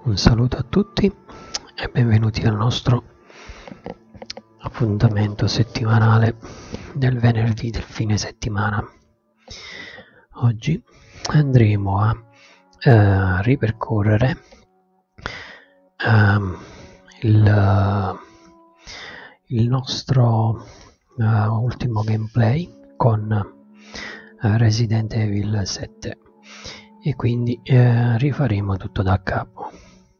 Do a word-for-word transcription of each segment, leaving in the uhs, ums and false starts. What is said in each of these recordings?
Un saluto a tutti e benvenuti al nostro appuntamento settimanale del venerdì del fine settimana. Oggi andremo a eh, ripercorrere eh, il, il nostro eh, ultimo gameplay con eh, Resident Evil sette e quindi eh, rifaremo tutto da capo.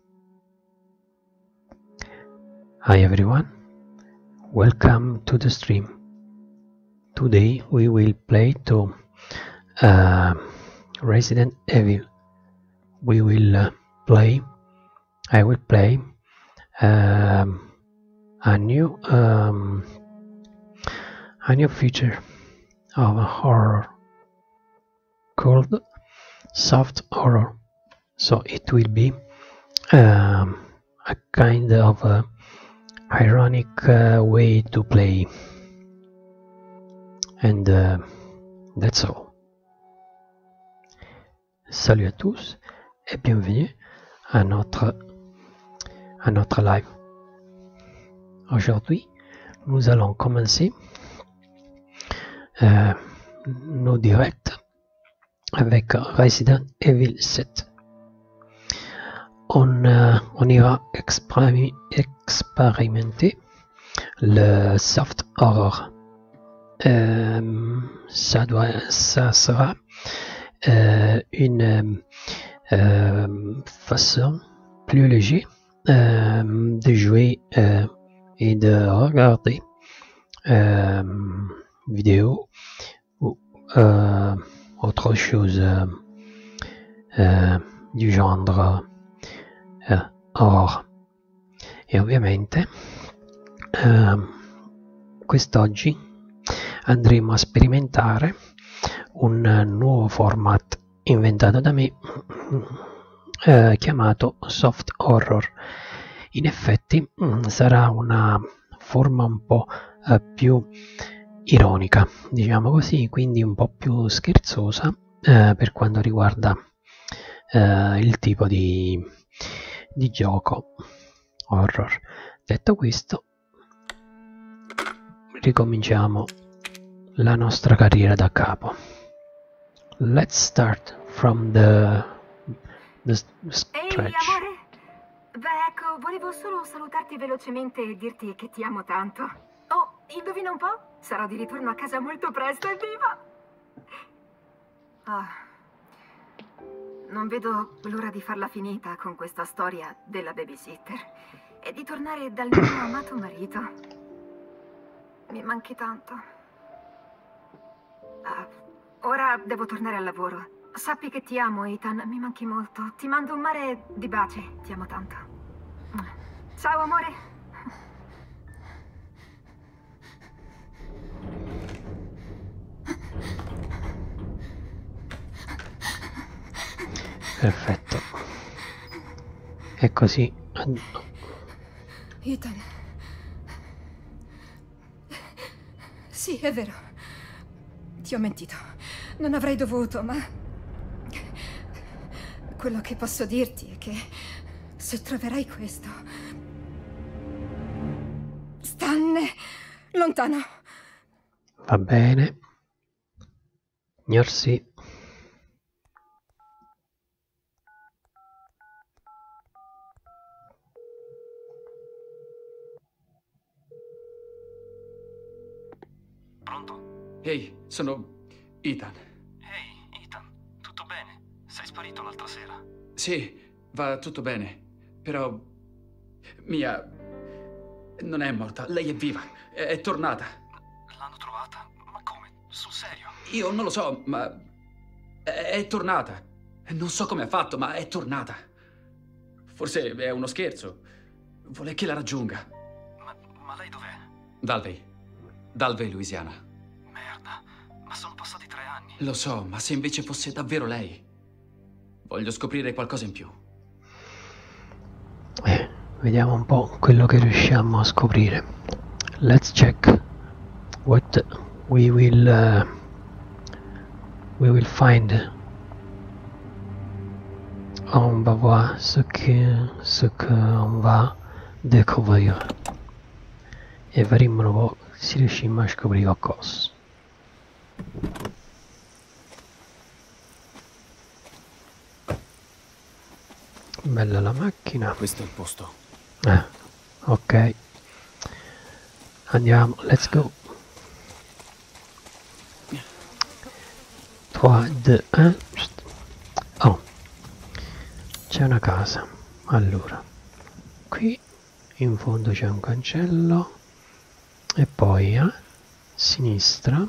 Hi everyone, welcome to the stream. Today we will play to uh, Resident Evil. We will uh, play, I will play um, a new um, a new feature of a horror called soft horror. So it will be um, a kind of uh, ironic uh, way to play, and uh, that's all. Salut à tous et bienvenue à notre à notre live. Aujourd'hui, nous allons commencer euh, nos directs avec Resident Evil sept. On, euh, on ira expérimenter le soft horror. Euh, ça, doit, ça sera euh, une euh, façon plus légère euh, de jouer euh, et de regarder euh, vidéo ou euh, autre chose euh, euh, du genre Uh, horror. E ovviamente uh, quest'oggi andremo a sperimentare un uh, nuovo format inventato da me uh, chiamato soft horror. In effetti um, sarà una forma un po' uh, più ironica, diciamo così, quindi un po' più scherzosa uh, per quanto riguarda uh, il tipo di di gioco horror. Detto questo, ricominciamo la nostra carriera da capo. Let's start from the, the stretch. Ehi amore, beh ecco, volevo solo salutarti velocemente e dirti che ti amo tanto. Oh, indovina un po'? Sarò di ritorno a casa molto presto, evviva! Ah. Non vedo l'ora di farla finita con questa storia della babysitter e di tornare dal mio amato marito. Mi manchi tanto. Ah, ora devo tornare al lavoro. Sappi che ti amo, Ethan, mi manchi molto. Ti mando un mare di baci, ti amo tanto. Ciao, amore. Perfetto. E così. Ethan. Sì, è vero. Ti ho mentito. Non avrei dovuto, ma quello che posso dirti è che se troverai questo, stanne lontano. Va bene. Gnorsi. Pronto? Ehi, sono Ethan. Ehi, Ethan, tutto bene? Sei sparito l'altra sera. Sì, va tutto bene, però Mia non è morta, lei è viva, è, è tornata. L'hanno trovata? Ma come? Sul serio? Io non lo so, ma è, è tornata. Non so come ha fatto, ma è tornata. Forse è uno scherzo. Vuole che la raggiunga. Ma, ma lei dov'è? Dalvey. Dalvey, Louisiana. Merda, ma sono passati tre anni. Lo so, ma se invece fosse davvero lei? Voglio scoprire qualcosa in più. Eh, vediamo un po' quello che riusciamo a scoprire. Let's check what we will uh, we will find on va voir ce que ce qu'on va découvrir. E vedremo un po' se riusciamo a scoprire qualcosa. Bella la macchina. Questo è il posto. Eh, ok. Andiamo, let's go. tre, due, uno. Oh, c'è una casa. Allora, qui in fondo c'è un cancello e poi a sinistra,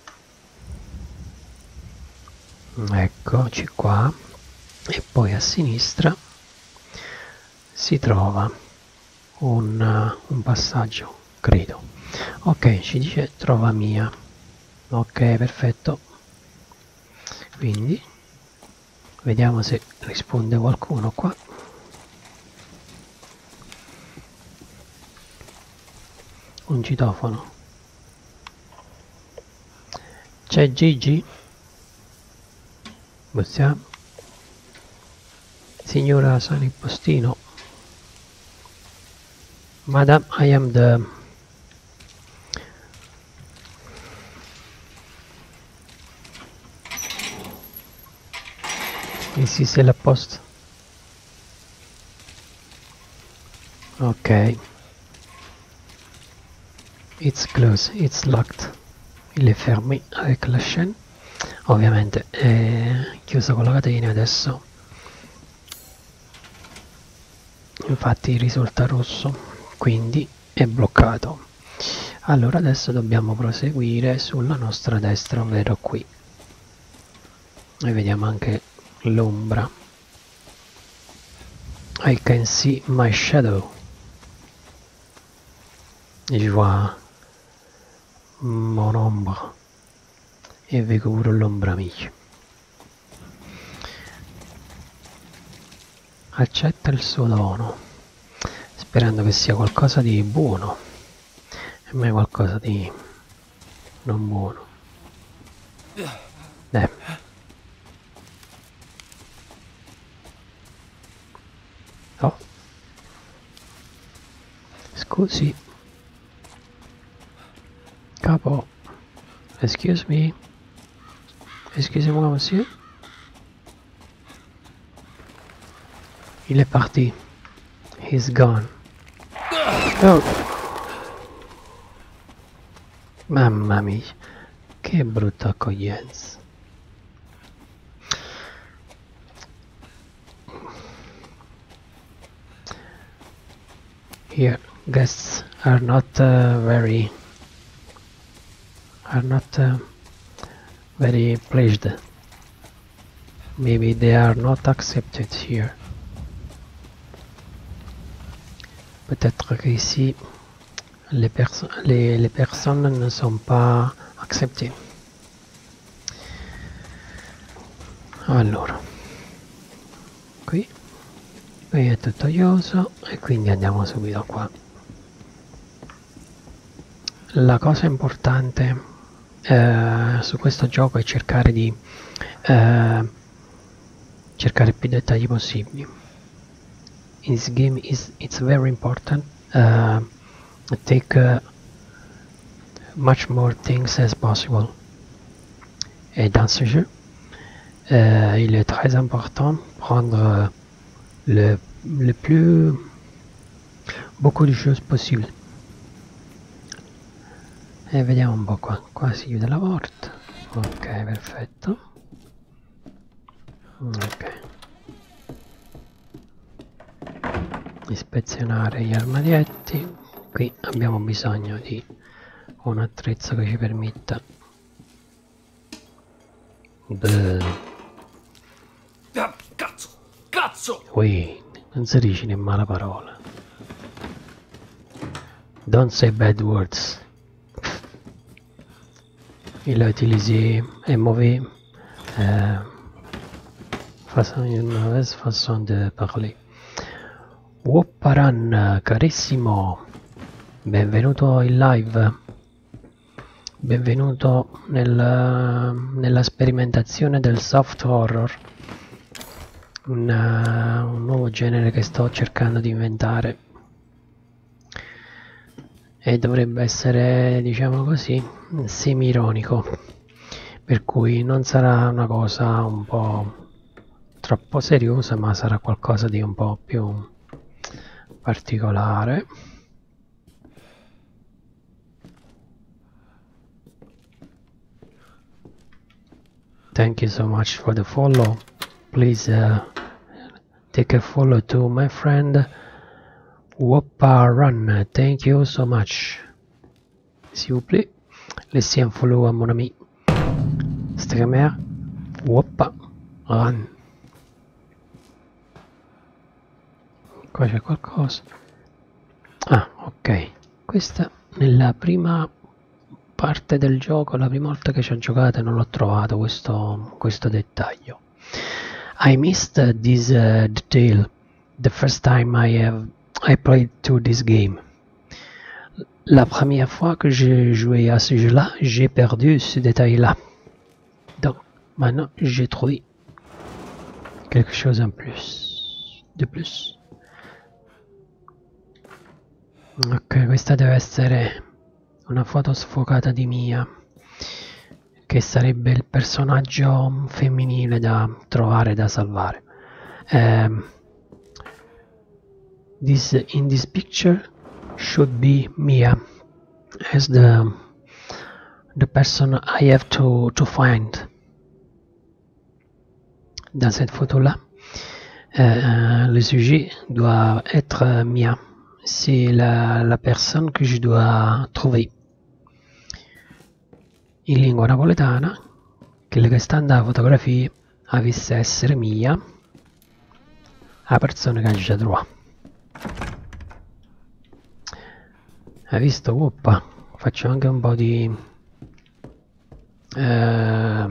eccoci qua, e poi a sinistra si trova un, uh, un passaggio, credo. Ok, ci dice trova mia. Ok, perfetto. Quindi vediamo se risponde qualcuno qua. Un citofono. C'è Gigi? Bussiamo. Signora, sono il postino. Madam, I am the Ici c'est la poste. Ok. It's closed, it's locked. Il è fermi avec la chaîne. Ovviamente è chiuso con la catena adesso. Infatti risulta rosso, quindi è bloccato. Allora adesso dobbiamo proseguire sulla nostra destra, ovvero qui. E vediamo anche l'ombra. I can see my shadow. Je vois mon ombre. E vedo pure l'ombra mia. Accetta il suo dono, sperando che sia qualcosa di buono e mai qualcosa di non buono. Eh. Oh. Scusi. Capo. Excuse me. Excusez-moi, monsieur. Il est parti. He's gone. Oh. Mamma mia. Che brutta accoglienza. Here, guests are not uh, very are not uh, very pleased. Maybe they are not accepted here. Peut-être qu'ici les, perso les, les personnes ne sont pas acceptées. Allora, qui, qui è tutto chiuso e quindi andiamo subito qua. La cosa importante eh, su questo gioco è cercare di eh, cercare più dettagli possibili. In this game is it's very important uh, take uh, much more things as possible. Et dans ce jeu, euh, il est très important prendre le, le plus beaucoup de choses possibles. E vediamo un po' qua. Qua si chiude la porta. Ok, perfetto. Ok. Ispezionare gli armadietti. Qui abbiamo bisogno di un attrezzo che ci permetta Beh. Ah, cazzo! Cazzo! Ui, non si dice né mala parola. Don't say bad words. Il a utilisé un mauvais euh, façon, une mauvaise façon de parler. Wopparan, carissimo, benvenuto in live, benvenuto nel, nella sperimentazione del soft horror. un, uh, un nuovo genere che sto cercando di inventare e dovrebbe essere, diciamo così, semi-ironico, per cui non sarà una cosa un po' troppo seriosa, ma sarà qualcosa di un po' più particolare. Thank you so much for the follow. Please uh, take a follow to my friend Whoppa Run. Thank you so much. S'il vous plaît, laissez un follow à mon ami streamer Whoppa Run. Qua c'è qualcosa. Ah, ok. Questa nella prima parte del gioco, la prima volta che ci ho giocato, non l'ho trovato questo, questo dettaglio. I missed this uh, detail the first time I have I played to this game. La première fois que j'ai joué à ce jeu-là, j'ai perdu ce détail-là. Donc maintenant j'ai trouvé quelque chose en plus, de plus. Ok, questa deve essere una foto sfocata di Mia, che sarebbe il personaggio femminile da trovare, da salvare. Um, this in this picture should be Mia as the the person I have to to find. Dans cette photo là, euh, le sujet doit être Mia. C'est la, la personne que je dois trouver. In lingua napoletana, quella che sta nella fotografia avesse essere Mia, la persona che già trova. Hai visto? Oppa, faccio anche un po' di eh,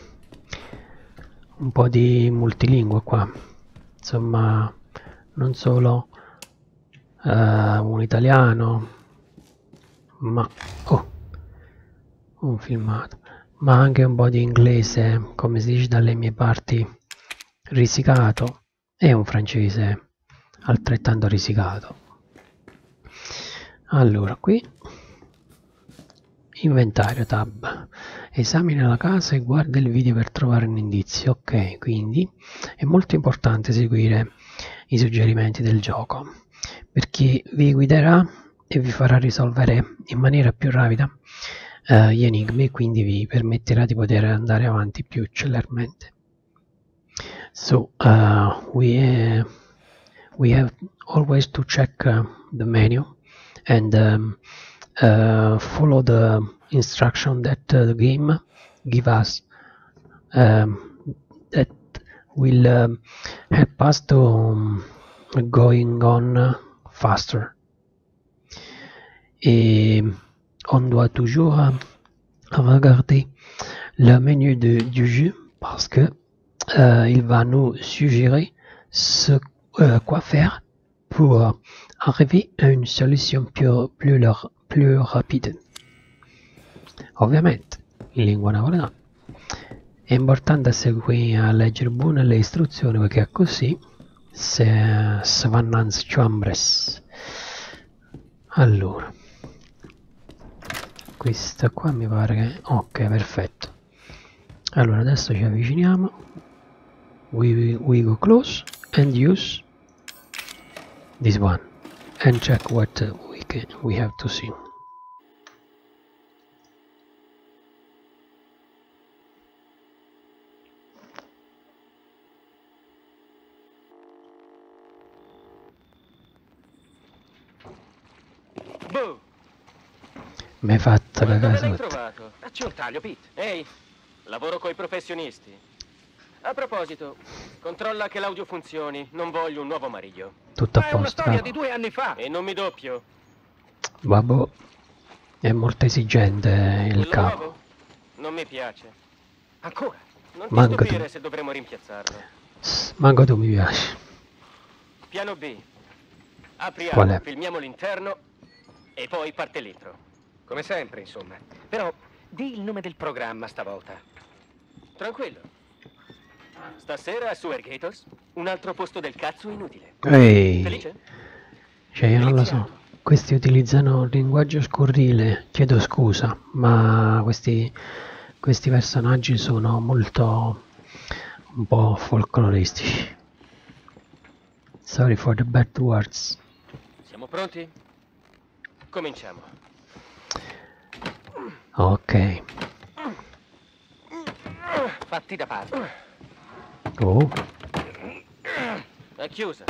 un po' di multilingua qua, insomma, non solo uh, un italiano, ma oh, un filmato, ma anche un po' di inglese, come si dice dalle mie parti, risicato, e un francese altrettanto risicato. Allora, qui inventario, tab, esamina la casa e guarda il video per trovare un indizio. Ok, quindi è molto importante seguire i suggerimenti del gioco, perché vi guiderà e vi farà risolvere in maniera più rapida uh, gli enigmi, e quindi vi permetterà di poter andare avanti più celermente. So uh, we uh, we have always to check uh, the menu and um, uh, follow the instruction that uh, the game give us, um, that will um, help us to um, going on uh, faster. Et on doit toujours euh, regarder le menu de, du jeu, parce que euh, il va nous suggérer ce euh, quoi faire pour arriver à une solution più, più, più rapide. Ovviamente in lingua napoletana è importante seguire a leggere bene le istruzioni, perché così se, se vanno in sciambres. Allora, questa qua mi pare che... ok, perfetto. Allora adesso ci avviciniamo, we, we go close and use this one and check what uh, we can, we have to see. Boh! Mi hai fatto Ma dove cagare l'hai sotto. trovato? Facci un taglio, Pete. Ehi, lavoro coi professionisti. A proposito, controlla che l'audio funzioni. Non voglio un nuovo mariglio. Tutto a Ma è una posto, storia bravo. di due anni fa. E non mi doppio. Vabbè, è molto esigente il Quello capo. nuovo? Non mi piace. Ancora? Non ti Manca stupire tu. se dovremo rimpiazzarlo. Sss, manco tu mi piaci. Piano B. Qual Apriamo, è? filmiamo l'interno e poi parte l'intro. Come sempre, insomma. Però di il nome del programma stavolta. Tranquillo. Stasera su Air Gators Un altro posto del cazzo inutile. Ehi, Felice? cioè io non lo so. Questi utilizzano un linguaggio scurrile, chiedo scusa, ma questi, questi personaggi sono molto un po' folcloristici. Sorry for the bad words. Siamo pronti? Cominciamo. Ok. Fatti da parte. Oh, È chiusa.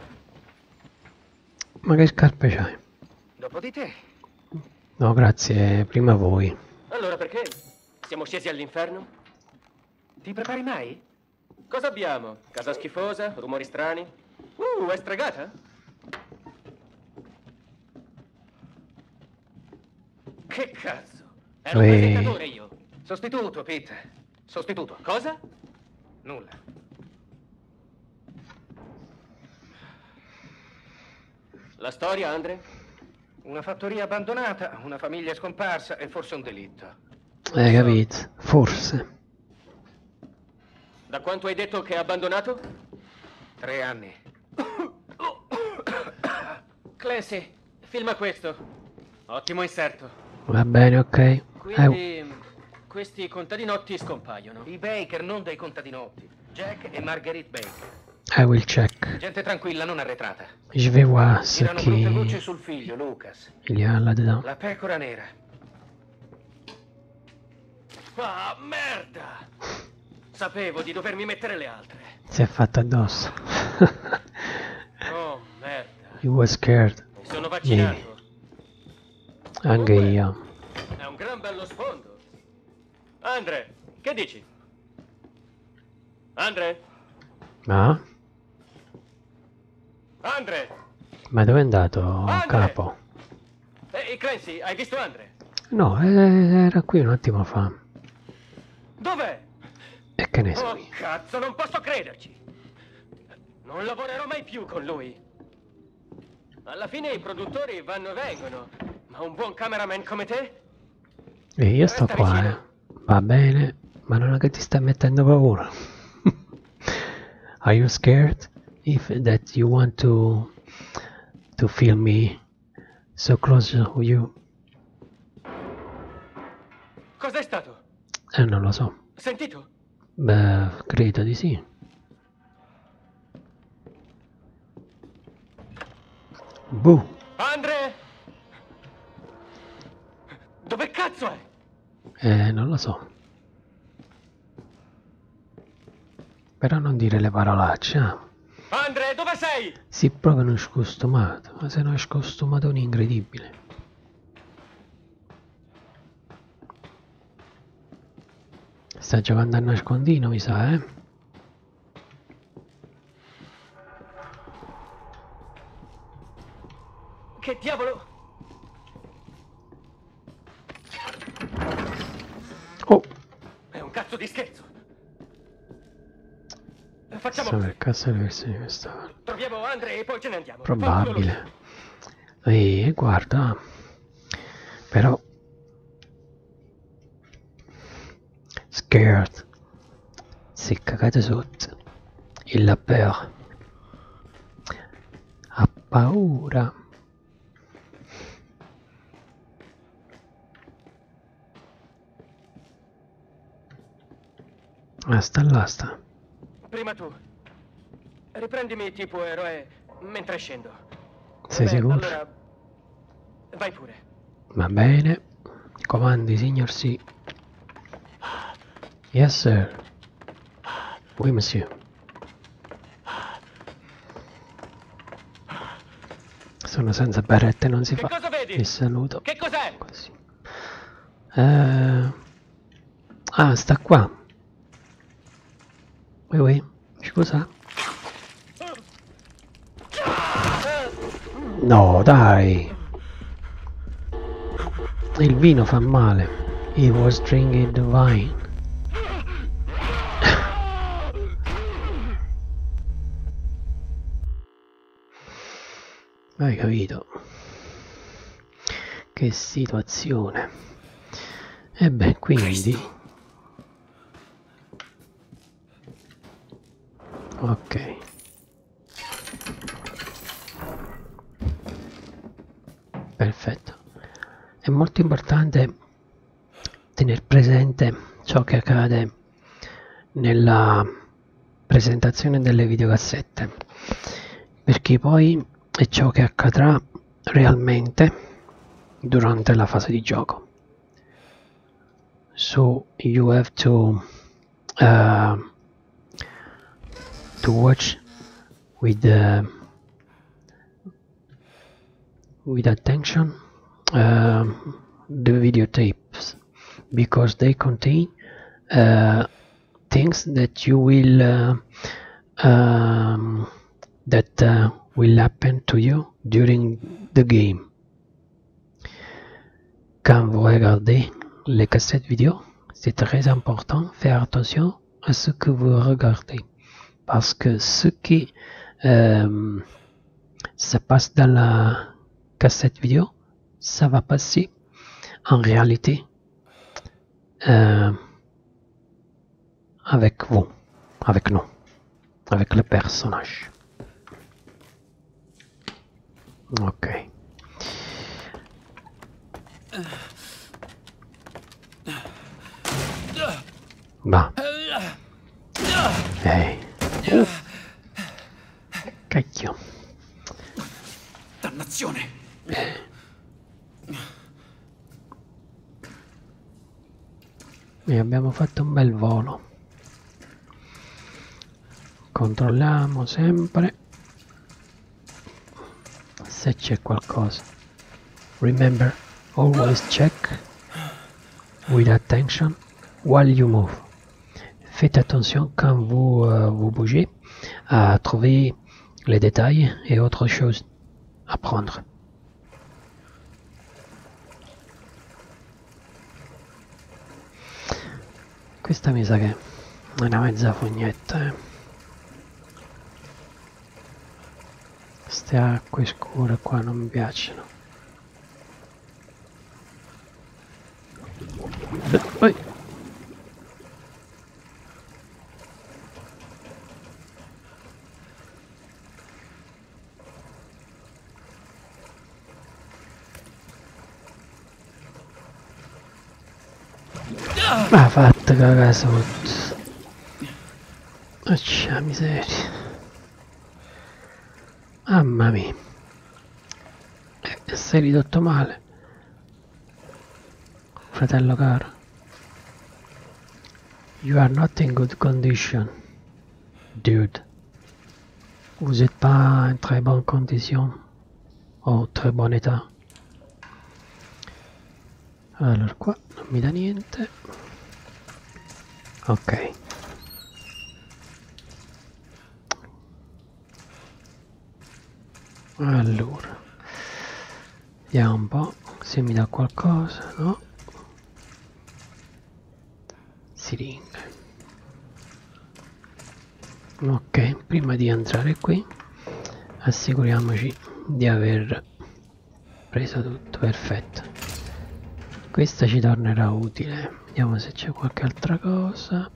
ma che scarpe c'hai? Dopo di te. No, grazie, prima voi. Allora perché? Siamo scesi all'inferno? Ti prepari mai? Cosa abbiamo? Casa schifosa? Rumori strani? Uh, è stregata? Che cazzo? Ero un Ehi. presentatore io. Sostituto, Pete. Sostituto. Cosa? Nulla. La storia, Andre? Una fattoria abbandonata, una famiglia scomparsa e forse un delitto. Hai capito? Forse. Da quanto hai detto che è abbandonato? Tre anni. Clancy, filma questo. Ottimo inserto. Va bene, ok. Eh, Quindi, questi contadinotti scompaiono. I Baker, non dei contadinotti. Jack e Marguerite Baker. I will check. Gente tranquilla, non arretrata. Je vais voir ce Tirano brutte voci qu'il sul figlio, Lucas. y a là-dedans. La pecora nera. Ah, merda! Sapevo di dovermi mettere le altre. Si è fatto addosso. Oh, merda. He was scared. Mi sono vaccinato. Anche Comunque, io. È un gran bello sfondo. Andre, che dici? Andre? Ma? Andre! Ma dove è andato, Andre! capo? Ehi, Clancy, hai visto Andre? No, eh, era qui un attimo fa. Dov'è? E che ne so Oh, io. cazzo, non posso crederci. Non lavorerò mai più con lui. Alla fine i produttori vanno e vengono. Ma un buon cameraman come te? E io sto Resta qua, vicino. eh. Va bene, ma non è che ti stai mettendo paura. Are you scared? If that you want to to film me so close to you? Cos'è stato? Eh, non lo so. Sentito? Beh, credo di sì. Buh. Andre! Dove cazzo è? Eh, non lo so. Però non dire le parolacce, eh. Andre, dove sei? Sì, proprio non scostumato, ma se no è scostumatone incredibile. Sta giocando a nascondino, mi sa, eh? Che diavolo? Oh! È un cazzo di scherzo. Facciamo Chissà così. che cazzo di versione questa. Troviamo Andre e poi ce ne andiamo. Probabile. E guarda. Però. Scared. Si è cagato sotto. Il peur. Ha paura. Ah, sta là, sta. Prima tu. Riprendimi tipo eroe mentre scendo. Sei Beh, sicuro? Allora, vai pure. Va bene. Comandi, signor sì. Yes, sir. Oui, monsieur. Sono senza berrette, non si Che fa cosa vedi? il saluto. Che cos'è? Così. Eh... Ah, sta qua. Oui, oui. Scusa. No, dai. Il vino fa male. He was drinking the wine. Hai capito? Che situazione. E beh, quindi Ok. Perfetto. È molto importante tenere presente ciò che accade nella presentazione delle videocassette, perché poi è ciò che accadrà realmente durante la fase di gioco. So you have to uh, to watch with uh, with attention uh, the videotapes, because they contain uh, things that you will uh, um, that uh, will happen to you during the game. Quand vous regardez les cassettes vidéo, c'est très important de faire attention à ce que vous regardez, parce que ce qui euh, se passe dans la cassette vidéo, ça va passer en réalité euh, avec vous, avec nous, avec le personnage. Ok. Va. Ehi. Uh. Cacchio. Dannazione. Eh. E abbiamo fatto un bel volo. Controlliamo sempre se c'è qualcosa. Remember, always check with attention while you move. Faites attention quand vous, euh, vous bougez à trouver les détails et autres choses à prendre. Questa mi sa che è una mezza fognetta, eh. Queste acque scure qua non mi piacciono. Poi. Ma fatta cagare sotto. Accia miseria. Mamma mia. Eh, sei ridotto male. Fratello caro. You are not in good condition. Dude. Vous êtes pas en très bonne condition. O très bon état. Allora qua non mi dà niente. Ok. Allora vediamo un po' se mi dà qualcosa, no? Siringa. Ok, prima di entrare qui assicuriamoci di aver preso tutto. Perfetto. Questa ci tornerà utile. Vediamo se c'è qualche altra cosa.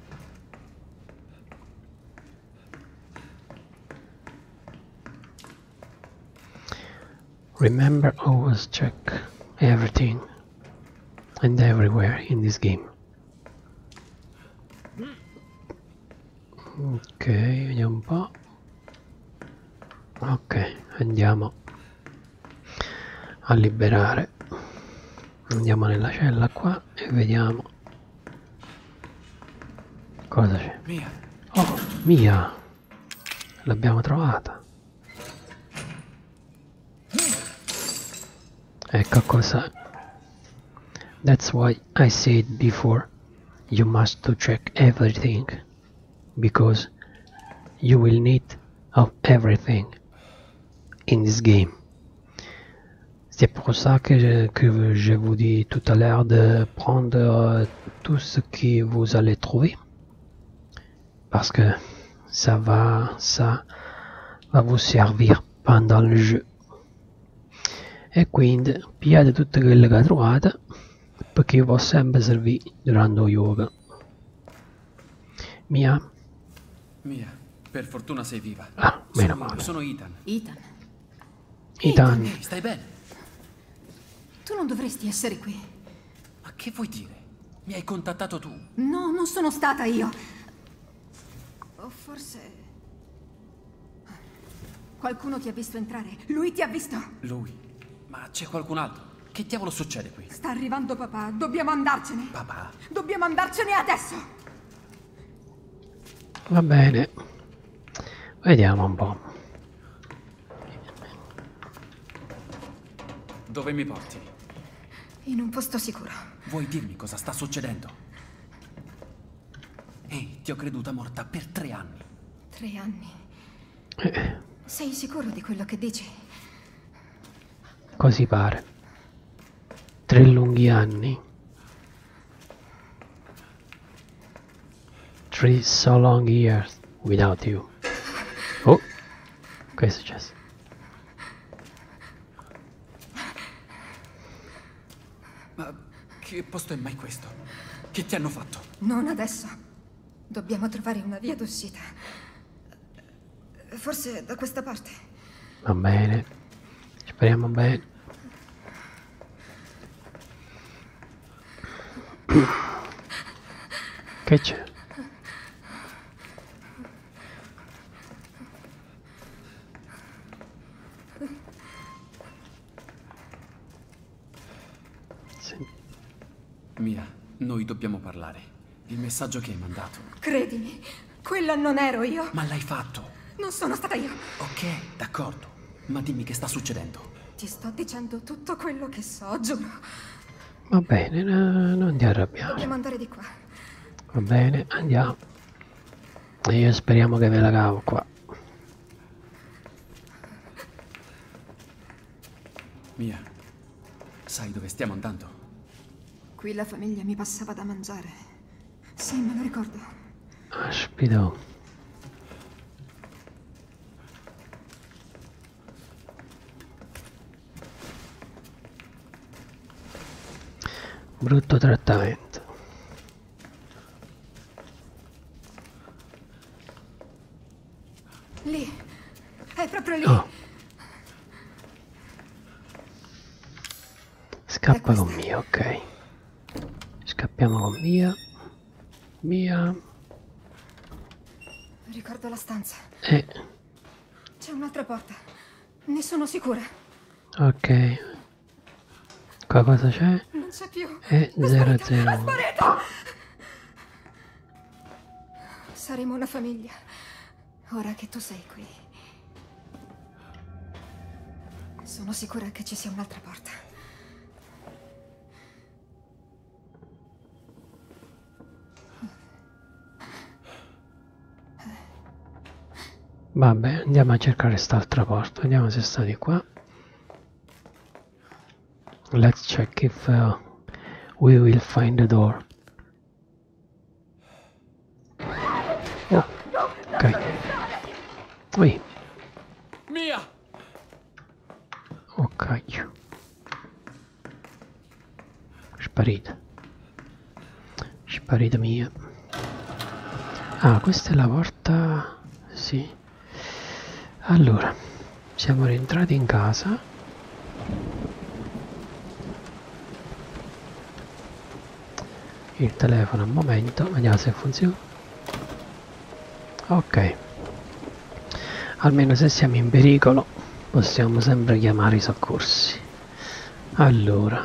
Remember, always check everything and everywhere in this game. Ok, vediamo un po'. Ok, andiamo a liberare. Andiamo nella cella qua e vediamo cosa c'è. Mia. Oh, Mia! L'abbiamo trovata. Ecco cosa. That's why I said before, you must to check everything, because you will need of everything in this game. C'est pour ça que je, que je vous dis tout à l'heure de prendre euh, tout ce que vous allez trouver, parce que ça va, ça va vous servir pendant le jeu. E quindi pigliate tutte quelle che trovate, perché vi può sempre servire durante lo yoga. Mia? Mia. Per fortuna sei viva. Ah, meno Sono, male. sono Ethan. Ethan, Ethan. Ehi, stai bene? tu non dovresti essere qui. Ma che vuoi dire? Mi hai contattato tu. No, non sono stata io. O forse... Qualcuno ti ha visto entrare. Lui ti ha visto. Lui? Ma c'è qualcun altro? Che diavolo succede qui? Sta arrivando papà. Dobbiamo andarcene. Papà? Dobbiamo andarcene adesso. Va bene. Vediamo un po'. Dove mi porti? In un posto sicuro. Vuoi dirmi cosa sta succedendo? Ehi, ti ho creduta morta per tre anni. Tre anni. Eh, Sei sicuro di quello che dici? così pare. Tre lunghi anni. Three so long years without you. Oh, che è successo? Ma che posto è mai questo? Che ti hanno fatto? Non adesso. Dobbiamo trovare una via d'uscita. Forse da questa parte. Va bene. Speriamo bene. Che c'è? Sì. Mia, noi dobbiamo parlare. Il messaggio che hai mandato. Credimi, quella non ero io. Ma l'hai fatto. Non sono stata io. Ok, d'accordo. Ma dimmi che sta succedendo. Ti sto dicendo tutto quello che so, giuro. Va bene, no, non ti arrabbiare. Dobbiamo andare di qua. Va bene, andiamo. E io speriamo che ve la cavo qua. Mia, sai dove stiamo andando? Qui la famiglia mi passava da mangiare. Sì, me lo ricordo. Aspito. Brutto trattamento. Lì. È proprio lì. Oh. Scappa È con questa. Mia, ok. Scappiamo con Mia. Mia. Ricordo la stanza. E... C'è un'altra porta. Ne sono sicura. ok. Qua cosa c'è? Non c'è più. E È zero sparito, zero. è sparito! Saremo una famiglia. Ora che tu sei qui. Sono sicura che ci sia un'altra porta. Vabbè, andiamo a cercare quest'altra porta. Vediamo se sta di qua. Let's check if uh, we will find the door. Oh, ok. Ui, Mia! oh cacchio. Sparita. Sparita Mia. Ah, questa è la porta. Sì. Allora, siamo rientrati in casa. Il telefono un momento, vediamo se funziona. Ok. Almeno se siamo in pericolo possiamo sempre chiamare i soccorsi. Allora.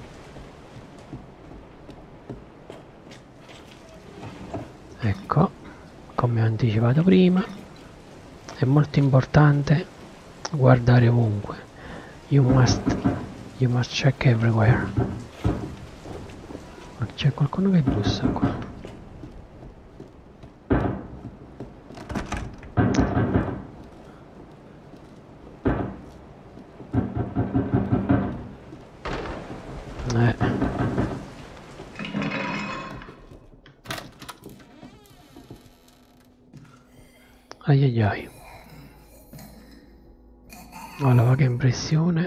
Ecco, come ho anticipato prima, è molto importante guardare ovunque. You must, you must check everywhere. Ma c'è qualcuno che bussa qua. Eh. Ai ai ai. Ho la vaga impressione.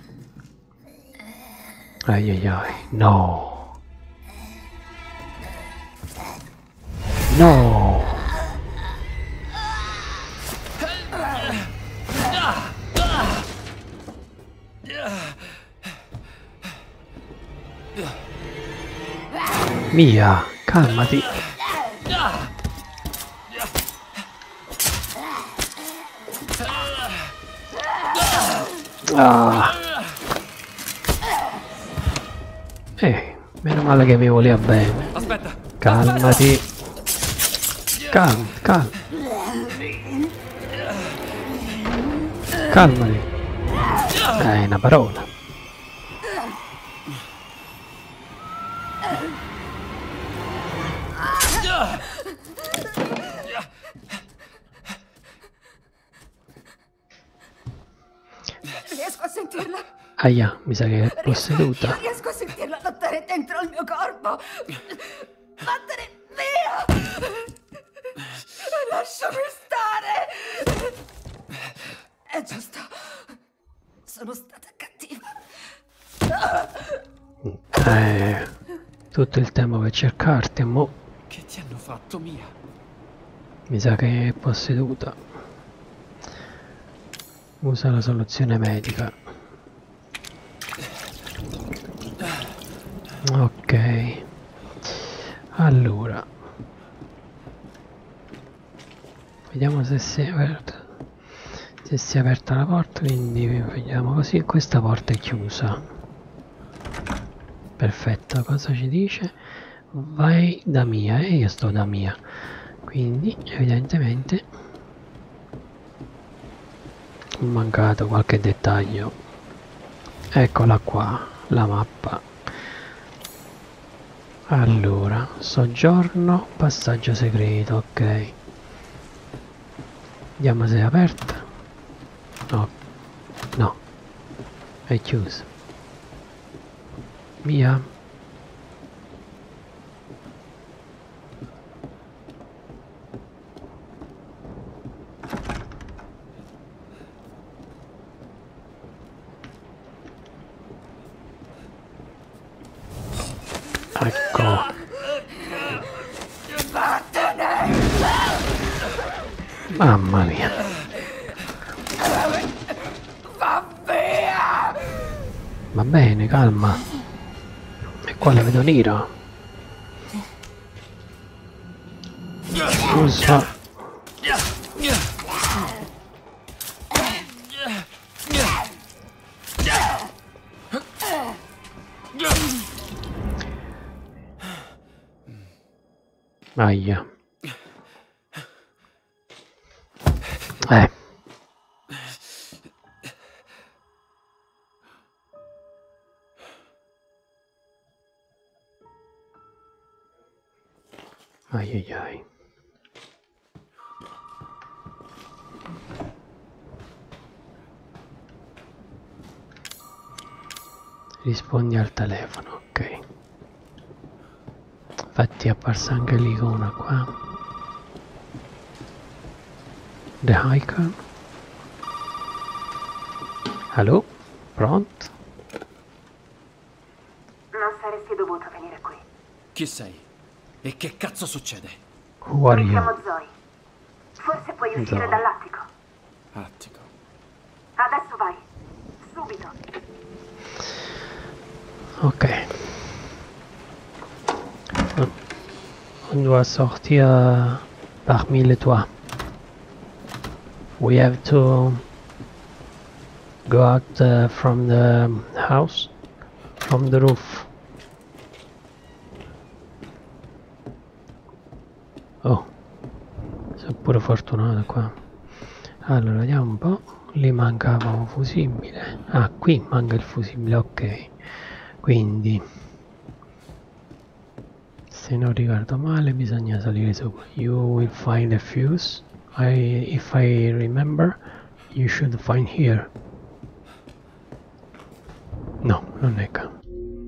Ai ai ai, no. No! Mia, calmati. Ah. Eh, meno male che mi voleva bene. Aspetta. Calmati. Calma, calma. Calmati. È una parola. Riesco a sentirla. Aia, mi sa che è posseduta. Riesco a sentirla lottare dentro il mio corpo. Vattene via! Lasciami stare! È giusto. Sono stata cattiva. Eh, tutto il tempo per cercarti, mo. Che ti hanno fatto, Mia? Mi sa che è posseduta. Usa la soluzione medica. Ok. Allora. Vediamo se si è aperta. Se si è aperta la porta, quindi vediamo così. Questa porta è chiusa. Perfetto, cosa ci dice? Vai da Mia e io sto da Mia. Quindi evidentemente ho mancato qualche dettaglio. Eccola qua, la mappa. Allora, soggiorno, passaggio segreto, ok. Vediamo se è aperta. No, no, è chiusa. Via. Ecco. Mamma mia. Va via! Va bene, calma. E qua la vedo nera. Scusa. Aia. Eh. Ai ai ai. Rispondi al telefono, ok. Infatti è apparsa anche l'icona qua. The Icon. Allo? Pronto? Non saresti dovuto venire qui. Chi sei? E che cazzo succede? Who are Mi you? chiamo Zoe. Forse puoi uscire Zoe. dall'attico. Attico. Adesso vai. Subito. Ok. On doit sortir parmi les toits. We have to go out uh, from the house, from the roof. Oh, sono pure fortunato qua. Allora, vediamo un po'. Lì mancava un fusibile. Ah, qui manca il fusibile, ok. Quindi, se non ricordo male, bisogna salire su. You will find a fuse. I, if I remember, you should find here. No, non è qua.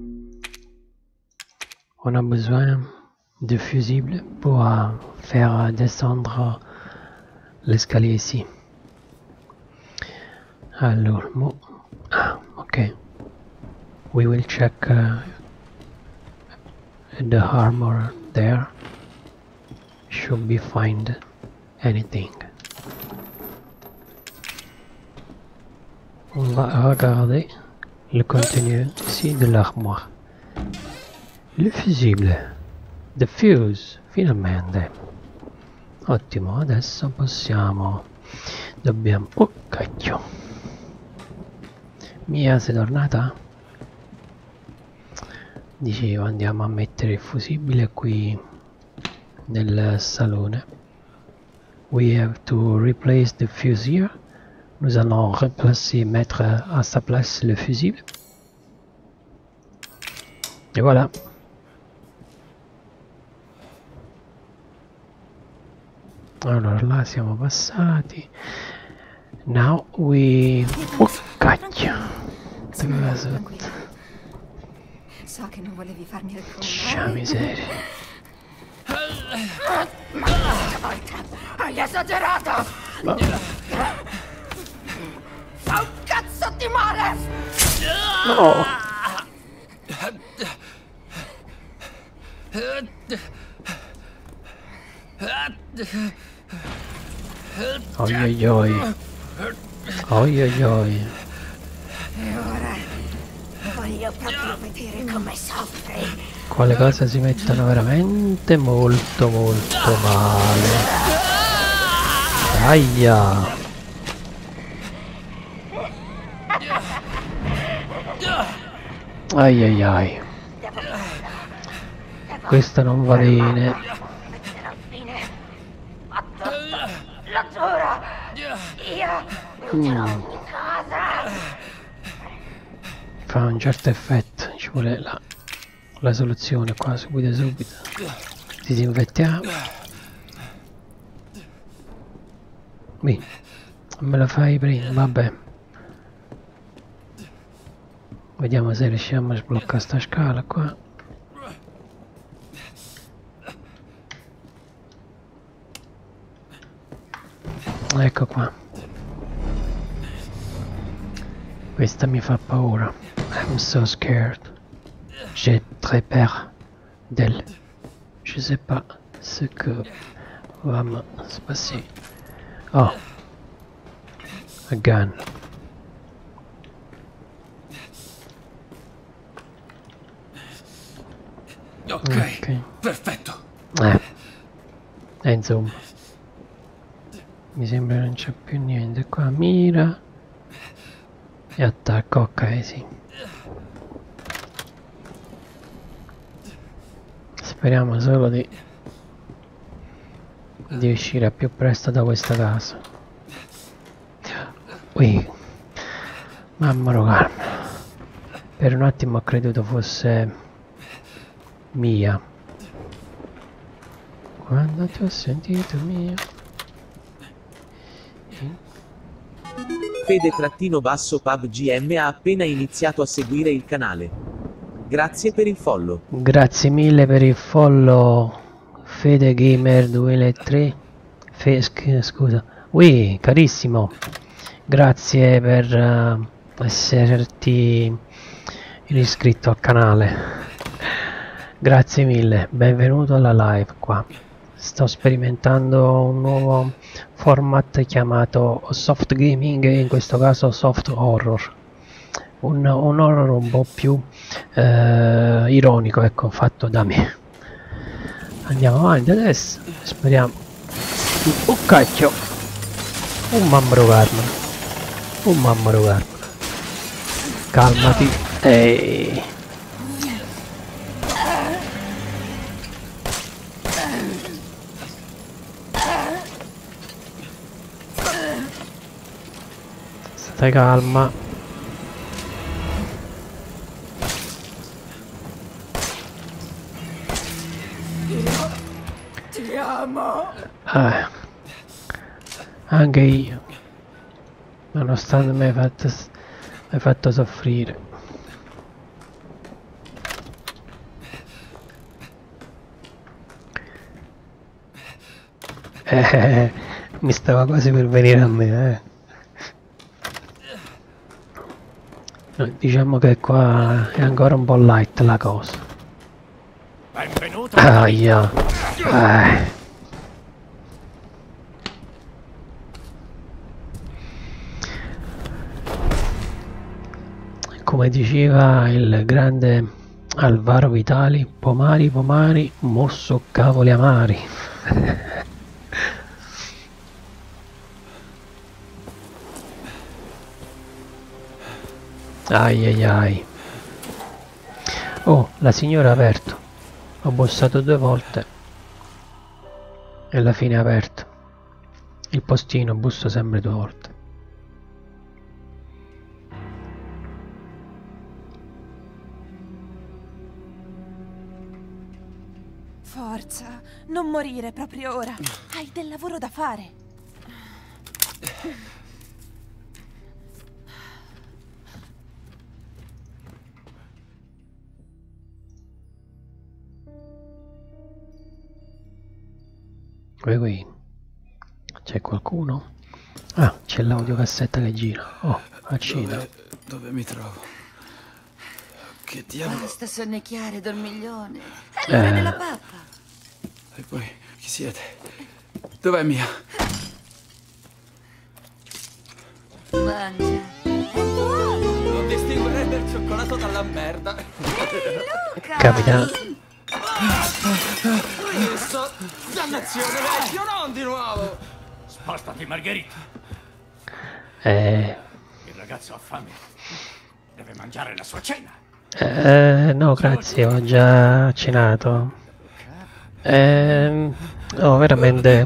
On a besoin de fusible pour uh, faire descendre l'escalier ici. Allora, mo... ah, ok. We will check uh, the armor there. should be find anything. On va regarder le contenu ici de l'armoire. Le fusible. The fuse. Finalmente. Ottimo, adesso possiamo... Dobbiamo... Oh, cacchio. Mia, sei tornata? Dicevo, andiamo a mettere il fusibile qui nel salone. We have to replace the fuse here. Nous allons remplacer, mettre à sa place le fusible. Et voilà. Allora là siamo passati. Now we... Oh cacchio. So che non volevi farmi alcun Ciao male. miseria. Hai esagerato! Ma... Fa un cazzo di male! No! Oi oi oi. Oi oi oi. E ora voglio proprio vedere come soffri. Qua le cose si mettono veramente molto molto male. Aia. Ai ai ai. Questo non va bene. Metterò fine a tutto. Lo giuro. Io Mm. in casa. Fa un certo effetto. Ci vuole la, la soluzione qua subito subito. Disinfettiamo. Beh, me la fai prima, vabbè. Vediamo se riusciamo a sbloccare sta scala qua. Ecco qua. Questa mi fa paura. I'm so scared. J'ai très peur d'elle. Je sais pas ce que va me se passer. Oh. A gun. Ok, Ok. perfetto. Eh. E insomma. Mi sembra non c'è più niente qua. Mira. E attacco, ok, sì. Speriamo solo di di uscire al più presto da questa casa. Ui, mamma mia, per un attimo ho creduto fosse Mia. Quando ti ho sentito Mia. Fede-basso-pubgm ha appena iniziato a seguire il canale. Grazie per il follow. Grazie mille per il follow Fede Gamer duemilatré. Fe, scusa. Ui, carissimo. Grazie per uh, esserti iscritto al canale. Grazie mille, benvenuto alla live qua. Sto sperimentando un nuovo format chiamato soft gaming, in questo caso soft horror. Un, un horror un po' più eh, ironico, ecco, fatto da me. Andiamo avanti adesso, speriamo. Oh cacchio! Un mammaro karma. Un mammaro karma. Calmati. Ehi. Stai calma. Ti amo. Eh. Anche io. Nonostante mi hai fatto, mi hai fatto soffrire. Eh, mi stava quasi per venire a me, eh. No, diciamo che qua è ancora un po' light la cosa. Benvenuto. Aia. Eh. come diceva il grande Alvaro Vitali, pomari pomari, mosso cavoli amari. Ai ai ai. Oh, la signora ha aperto. Ho bussato due volte e alla fine ha aperto. Il postino bussa sempre due volte. Forza, non morire proprio ora. Hai del lavoro da fare. Qui qui. C'è qualcuno? Ah, c'è l'audiocassetta che gira. Oh, accida. Dove, dove mi trovo? Che diavolo? Basta sonnecchiare, dormiglione. È Eh. l'ora della pappa. E poi, chi siete? Dov'è Mia? Mangia. È buono. Non distinguerebbe il cioccolato dalla merda. Luca! Capita. Questo, dannazione vecchio, non di nuovo. Spostati, Margherita. Eh, Il ragazzo ha fame. Deve mangiare la sua cena. eh, no, grazie, ho già cenato. Eh, no, veramente.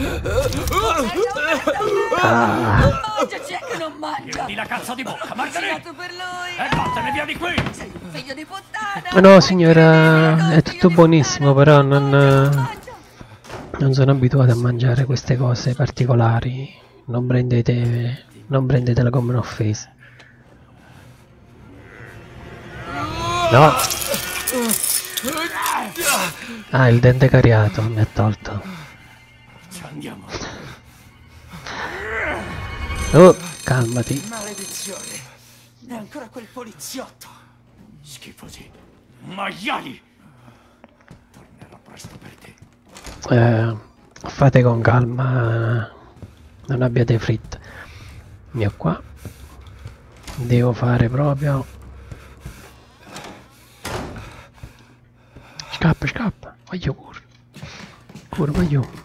Ah, Mangiaci che non mangia. Chiudi la cazzo di bocca, Sei Margherita. nato per lui. E vattene via di qui. Sei un figlio di puttana. ma no, signora, è tutto buonissimo, però non, non sono abituato a mangiare queste cose particolari. Non prendete, non prendetela come un'offesa. No. Ah, il dente cariato mi ha tolto. Ci andiamo. Oh, calmati. Maledizione. È ancora quel poliziotto. Schifosi. Maiali. Tornerò presto per te. Eh, fate con calma, non abbiate fretta. Mio qua. Devo fare proprio. Scappa, scappa. Voglio cur. Cur, voglio.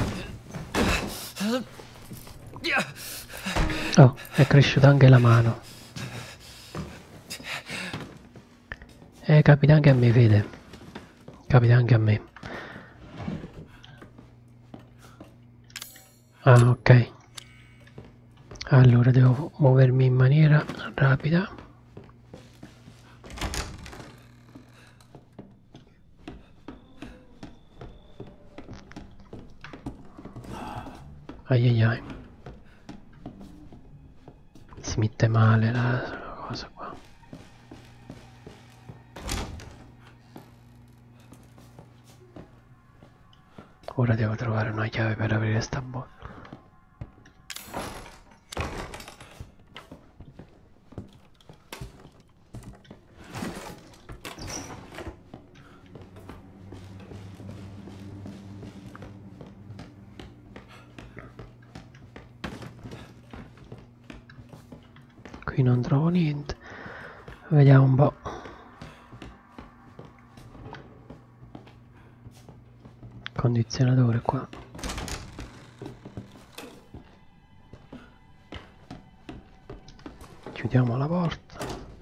Oh, è cresciuta anche la mano. Eh, capita anche a me, Fede. Capita anche a me. Ah, ok. Allora devo muovermi in maniera rapida. Ai ai ai. Si mette male la cosa qua. Ora devo trovare una chiave per aprire sta bolla. Qui non trovo niente. Vediamo un po'. Condizionatore qua. Chiudiamo la porta.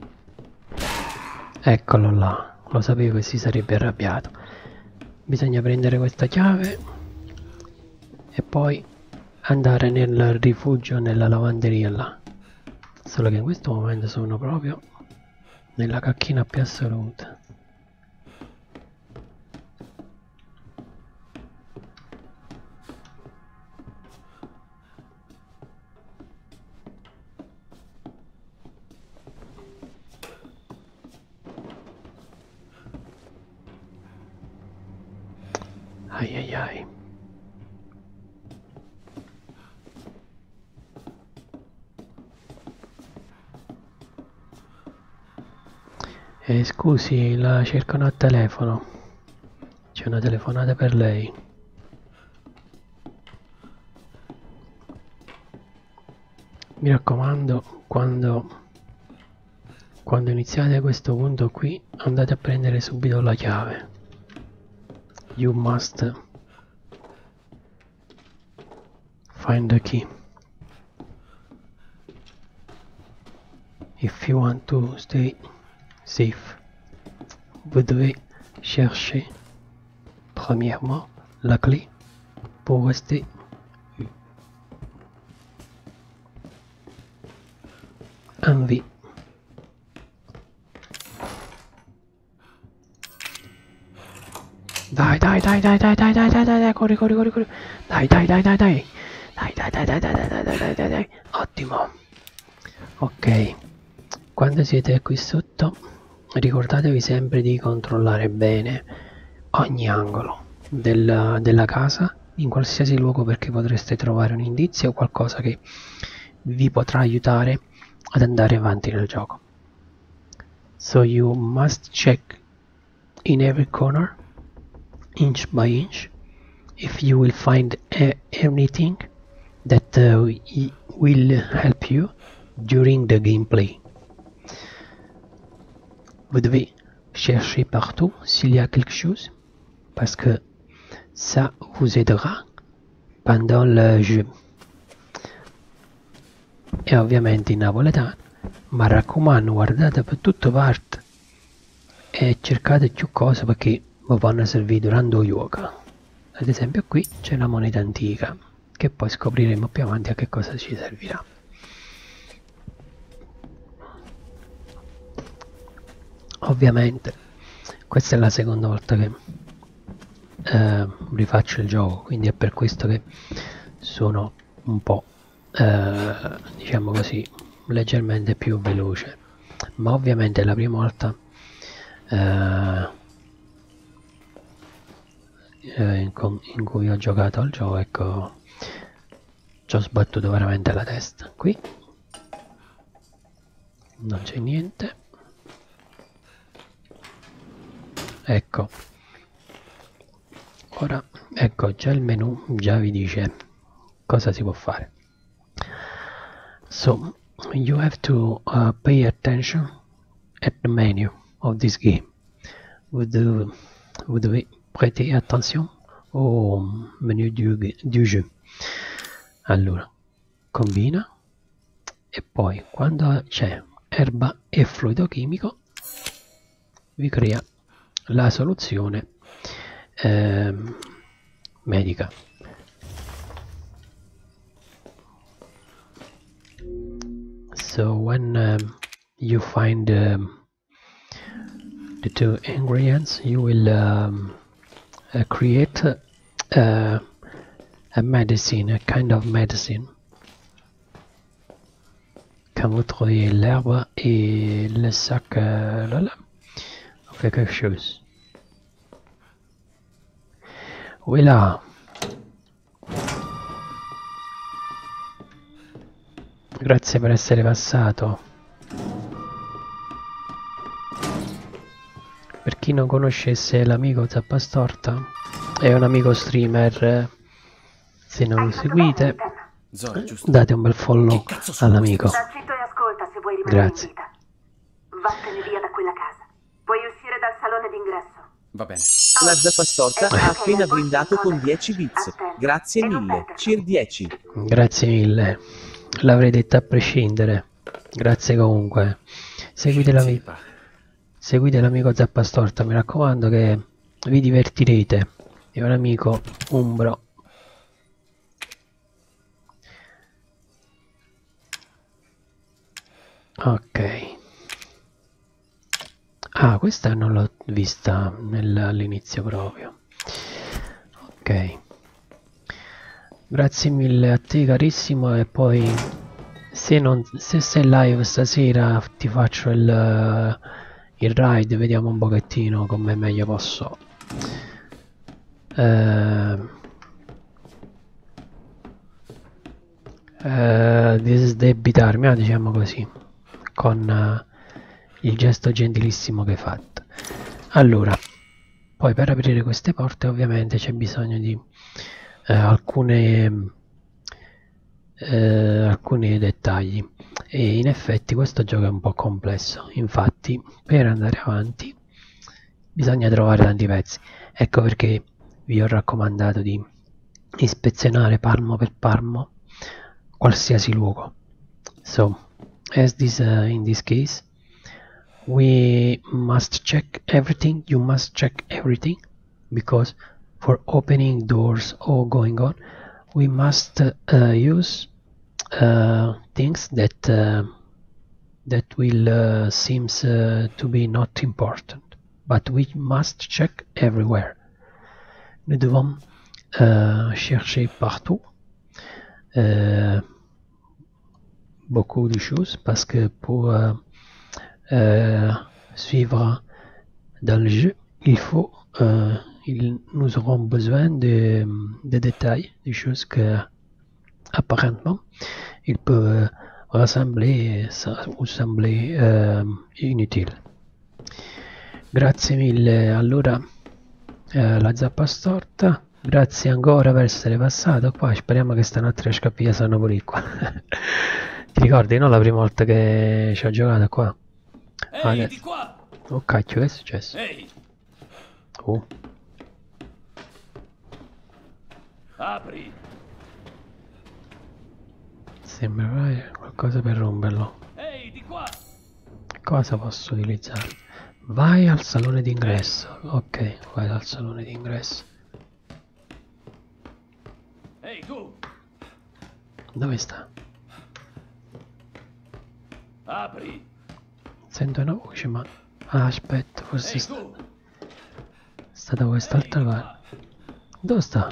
Eccolo là. Lo sapevo che si sarebbe arrabbiato. Bisogna prendere questa chiave e poi andare nel rifugio nella lavanderia là. Solo che in questo momento sono proprio nella cacchina più assoluta. Ai ai ai. Eh, scusi, la cercano a telefono. C'è una telefonata per lei. Mi raccomando, quando quando iniziate questo punto qui andate a prendere subito la chiave. You must find the key if you want to stay safe. Vous devez chercher premièrement la clé pour rester en vie. Dai dai dai dai dai dai dai dai dai dai corri corri corri corri dai dai dai dai dai dai dai dai dai dai dai dai dai dai dai ottimo. Ok, quando siete qui sotto ricordatevi sempre di controllare bene ogni angolo del, della casa in qualsiasi luogo, perché potreste trovare un indizio o qualcosa che vi potrà aiutare ad andare avanti nel gioco. So you must check in every corner inch by inch if you will find anything that uh, will help you during the gameplay. Vous devez chercher partout s'il y a quelque chose parce que ça vous aidera pendant le jeu. E ovviamente in napoletano, ma raccomando guardate per tutte parti e cercate più cose perché vi possono servire durante il gioco. Ad esempio qui c'è la moneta antica che poi scopriremo più avanti a che cosa ci servirà. Ovviamente questa è la seconda volta che eh, rifaccio il gioco, quindi è per questo che sono un po' eh, diciamo così leggermente più veloce, ma ovviamente la prima volta eh, in, in cui ho giocato al gioco, ecco, ci ho sbattuto veramente la testa. Qui non c'è niente, ecco, ora ecco già il menu già vi dice cosa si può fare. So you have to uh, pay attention at the menu of this game. Vous devez, vous devez prêter attention au menu du, du jeu. Allora, combina e poi quando c'è erba e fluido chimico vi crea la soluzione eh, medica. So when um, you find um, the two ingredients, you will um, uh, create uh, a medicine, a kind of medicine. Quand vous trouvez l'herbe et le sac, euh, là, là, on fait quelque chose. Voilà. Grazie per essere passato. Per chi non conoscesse l'amico Zappastorta, è un amico streamer. Se non lo seguite, date un bel follow all'amico. Grazie. Vattene via da quella casa. Puoi uscire dal salone d'ingresso. Va bene. La Zappastorta ha appena brindato con dieci bits. Grazie mille. Cir dieci. Grazie mille. L'avrei detto a prescindere. Grazie comunque. Seguite l'amico. Seguite l'amico Zappastorta, mi raccomando che vi divertirete. È un amico umbro. Ok. Ah, questa non l'ho vista all'inizio proprio. Ok. Grazie mille a te carissimo, e poi se, non, se sei live stasera ti faccio il, il ride, vediamo un pochettino come meglio posso eh, eh, disdebitarmi, ah, diciamo così, con uh, il gesto gentilissimo che hai fatto. Allora, poi per aprire queste porte ovviamente c'è bisogno di eh, alcune eh, alcuni dettagli. E in effetti questo gioco è un po' complesso, infatti per andare avanti bisogna trovare tanti pezzi. Ecco perché vi ho raccomandato di ispezionare palmo per palmo qualsiasi luogo. So as this uh, in this case we must check everything, you must check everything, because for opening doors or going on we must uh, use uh, things that uh, that will uh, seems uh, to be not important, but we must check everywhere. Nous devons uh, chercher partout uh, beaucoup de choses, parce que pour uh, uh, suivre dans le jeu il faut uh, il, nous aurons besoin de, de détails, des choses que apparemment ils peuvent rassembler ou sembler uh, inutili. Grazie mille allora uh, la zappa storta, grazie ancora per essere passato qua, speriamo che stanotte riesca a pigliare sanno pure qua. Ti ricordi, no, la prima volta che ci ho giocato qua? Ehi, di qua! Oh cacchio, che è successo? Ehi! Oh. Apri! Sembra qualcosa per romperlo. Ehi, di qua! Cosa posso utilizzare? Vai al salone d'ingresso. Ok, vai al salone d'ingresso. Ehi, tu! Dove sta? Apri! Sento una voce, ma... Ah, aspetta, forse Ehi, sta... tu! sta da quest'altra parte. Dove sta?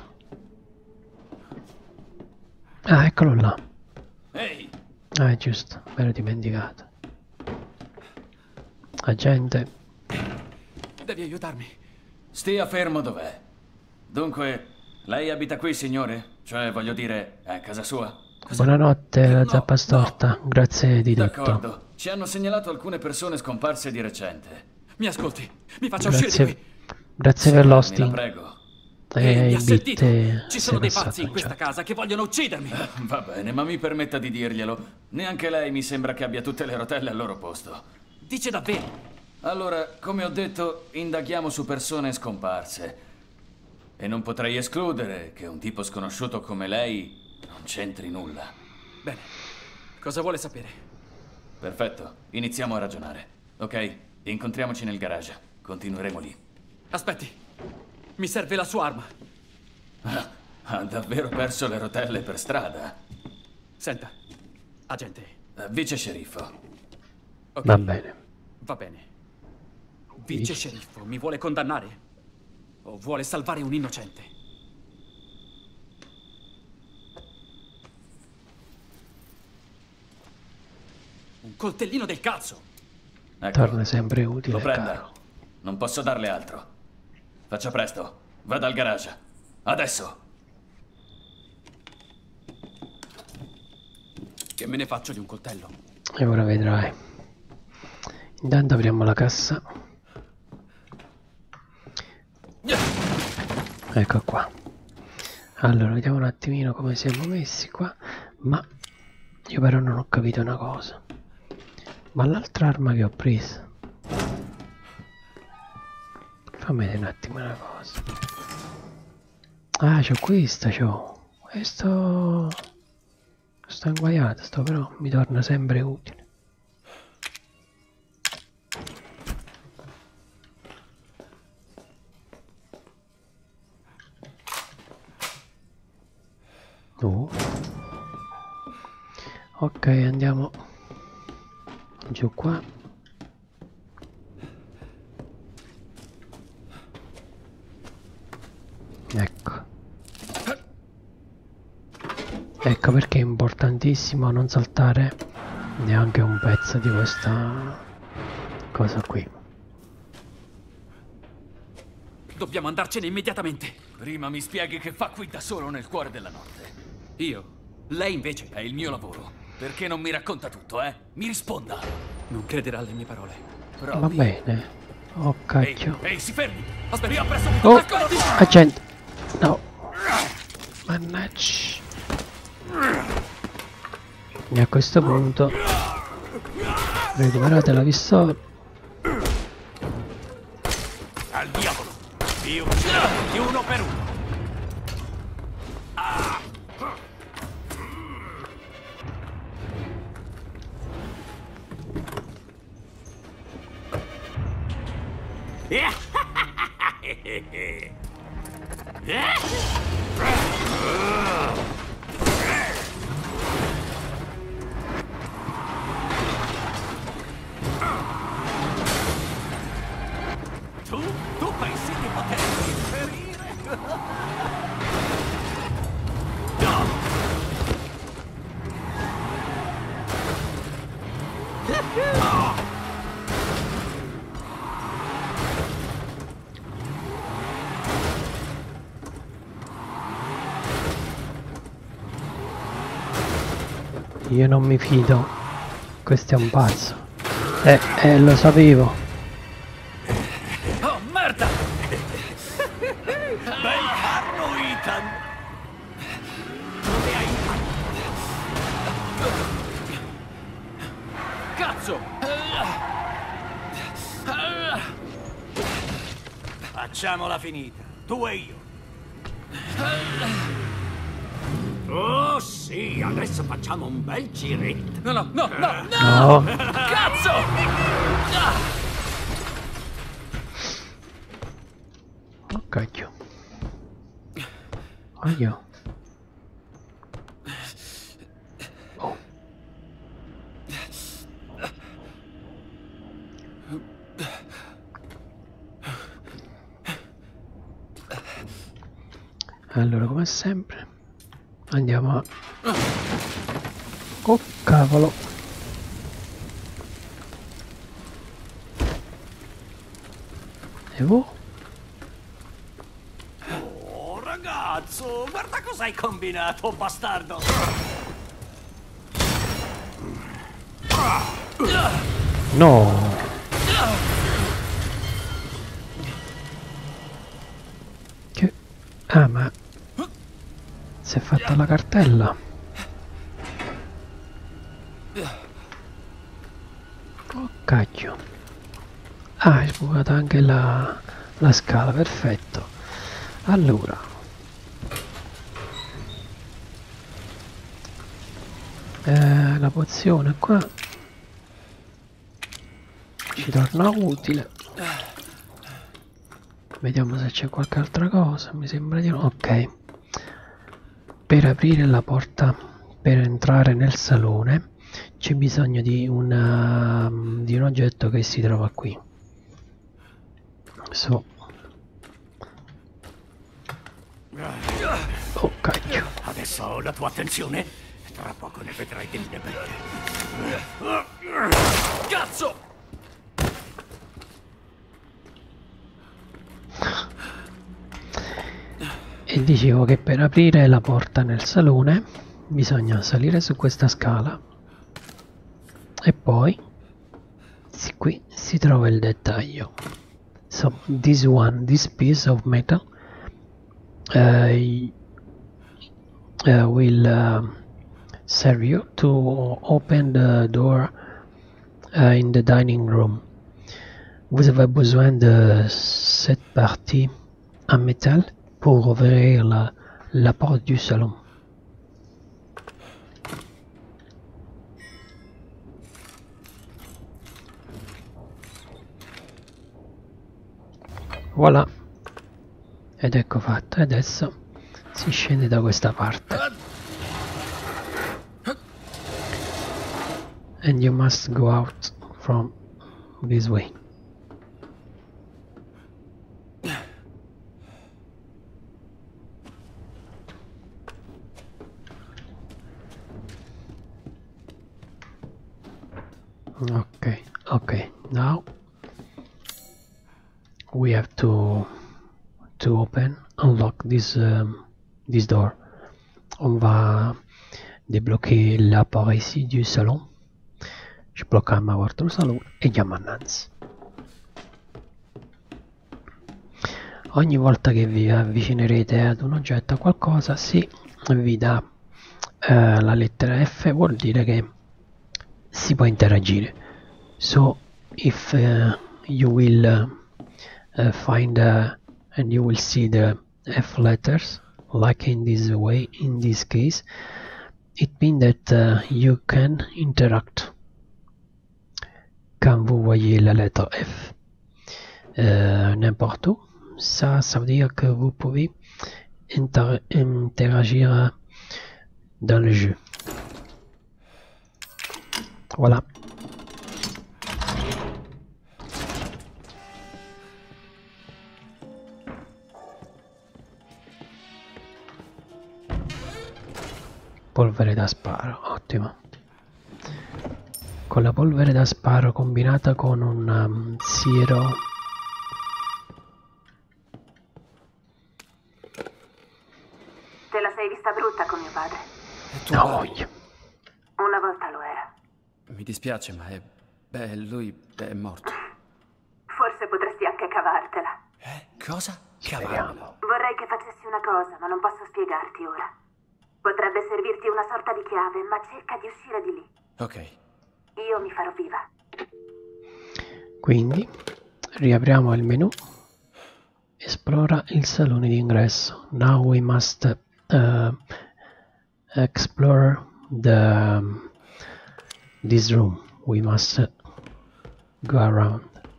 Ah, eccolo là. Ehi! Ah, è giusto, me l'ho dimenticato. Agente. Devi aiutarmi. Stia fermo dov'è. Dunque, lei abita qui, signore? Cioè, voglio dire, è a casa sua? Buonanotte, la zappa storta. Grazie di tutto. D'accordo. Ci hanno segnalato alcune persone scomparse di recente. Mi ascolti? Mi faccia uscire di Grazie, qui. grazie per Me la l'hosting. prego. E Mi ha il sentito? bit Ci si sono è dei passato, pazzi in questa certo. casa che vogliono uccidermi. Va bene, ma mi permetta di dirglielo. Neanche lei mi sembra che abbia tutte le rotelle al loro posto. Dice davvero? Allora, come ho detto, indaghiamo su persone scomparse. E non potrei escludere che un tipo sconosciuto come lei non c'entri nulla. Bene. Cosa vuole sapere? Perfetto, iniziamo a ragionare. Ok, incontriamoci nel garage. Continueremo lì. Aspetti. Mi serve la sua arma. Ah, ha davvero perso le rotelle per strada? Senta, agente. Uh, vice sceriffo. Ok, Va bene. va bene. Vice sceriffo, mi vuole condannare? O vuole salvare un innocente? Un coltellino del cazzo! Ecco, Torna sempre utile, lo prenda. caro. Non posso darle altro. Faccia presto. Vada al garage. Adesso. Che me ne faccio di un coltello? E ora vedrai. Intanto apriamo la cassa. Ecco qua. Allora, vediamo un attimino come siamo messi qua. Ma io però non ho capito una cosa. Ma l'altra arma che ho preso, fammi vedere un attimo una cosa. Ah, c'ho questa, c'ho. E sto... sto inguaiato, sto però mi torna sempre utile. Oh. Ok, andiamo giù qua. Ecco. Ecco perché è importantissimo non saltare neanche un pezzo di questa cosa qui. Dobbiamo andarcene immediatamente. Prima mi spieghi che fa qui da solo nel cuore della notte. Io? Lei invece? È il mio lavoro. Perché non mi racconta tutto, eh? Mi risponda. Non crederà alle mie parole. Provi. Va bene. Oh cacchio. Ehi, ehi, si fermi! Aspetta, io presso Oh, eccolo lì! agente. No. Mannaggia. E a questo punto recuperate la pistola. Al diavolo! Vi ucciderò di uno per uno! Ah. Tu, tu pensi di potermi ferire? Io non mi fido. Questo è un pazzo. Eh, eh, lo sapevo. Oh, merda! Bel carro, Ethan! Dove hai Cazzo! Facciamola finita, tu e io. Oh sì, adesso facciamo un bel giretto. No, no, no, no, no! no! Cazzo! Oh cacchio. Aio. Oh. Allora, come sempre andiamo a... Oh cavolo! E voi? Oh ragazzo, guarda cosa hai combinato, bastardo! No! Che... Ah, ma... si è fatta la cartella. Oh cacchio. Ah, è sbucata anche la, la scala, perfetto. Allora. Eh, la pozione qua ci torna utile. Vediamo se c'è qualche altra cosa. Mi sembra di no. Ok. Per aprire la porta, per entrare nel salone, c'è bisogno di, una, di un oggetto che si trova qui. So. Oh cacchio. Adesso ho la tua attenzione. Tra poco ne vedrai delle belle. Cazzo! E dicevo che per aprire la porta nel salone bisogna salire su questa scala e poi sì, qui si trova il dettaglio. So this one, this piece of metal uh, uh, will uh, serve you to open the door uh, in the dining room. Vous avez besoin de cette partie en métal pour ouvrir la, la porte du salon. Voilà. Ed ecco fatto. E adesso si scende da questa parte. And you must go out from this way. Okay, okay. Now we have to to open, unlock this um, this door. On va débloquer l'appareil ici du salon. Je bloque ma porte du salon e andiamo innanzi. Ogni volta che vi avvicinerete ad un oggetto, a qualcosa, si vi dà uh, la lettera F vuol dire che si può interagire. So if uh, you will uh, uh, find uh, and you will see the F letters like in this way, in this case, it means that uh, you can interact. Quand vous voyez la lettre F euh, n'importe où, ça, ça veut dire que vous pouvez inter interagir dans le jeu. Voilà. Polvere da sparo, ottimo. Con la polvere da sparo combinata con un um, siero te la sei vista brutta con mio padre? no voglio. Una volta lo era. Mi dispiace, ma è... beh, lui è morto. Forse potresti anche cavartela. Eh? Cosa? Speriamo. Vorrei che facessi una cosa, ma non posso spiegarti ora. Potrebbe servirti una sorta di chiave, ma cerca di uscire di lì. Ok. Io mi farò viva. Quindi riapriamo il menu. Esplora il salone di ingresso. Now we must uh, explore the um, this room. We must uh, go around.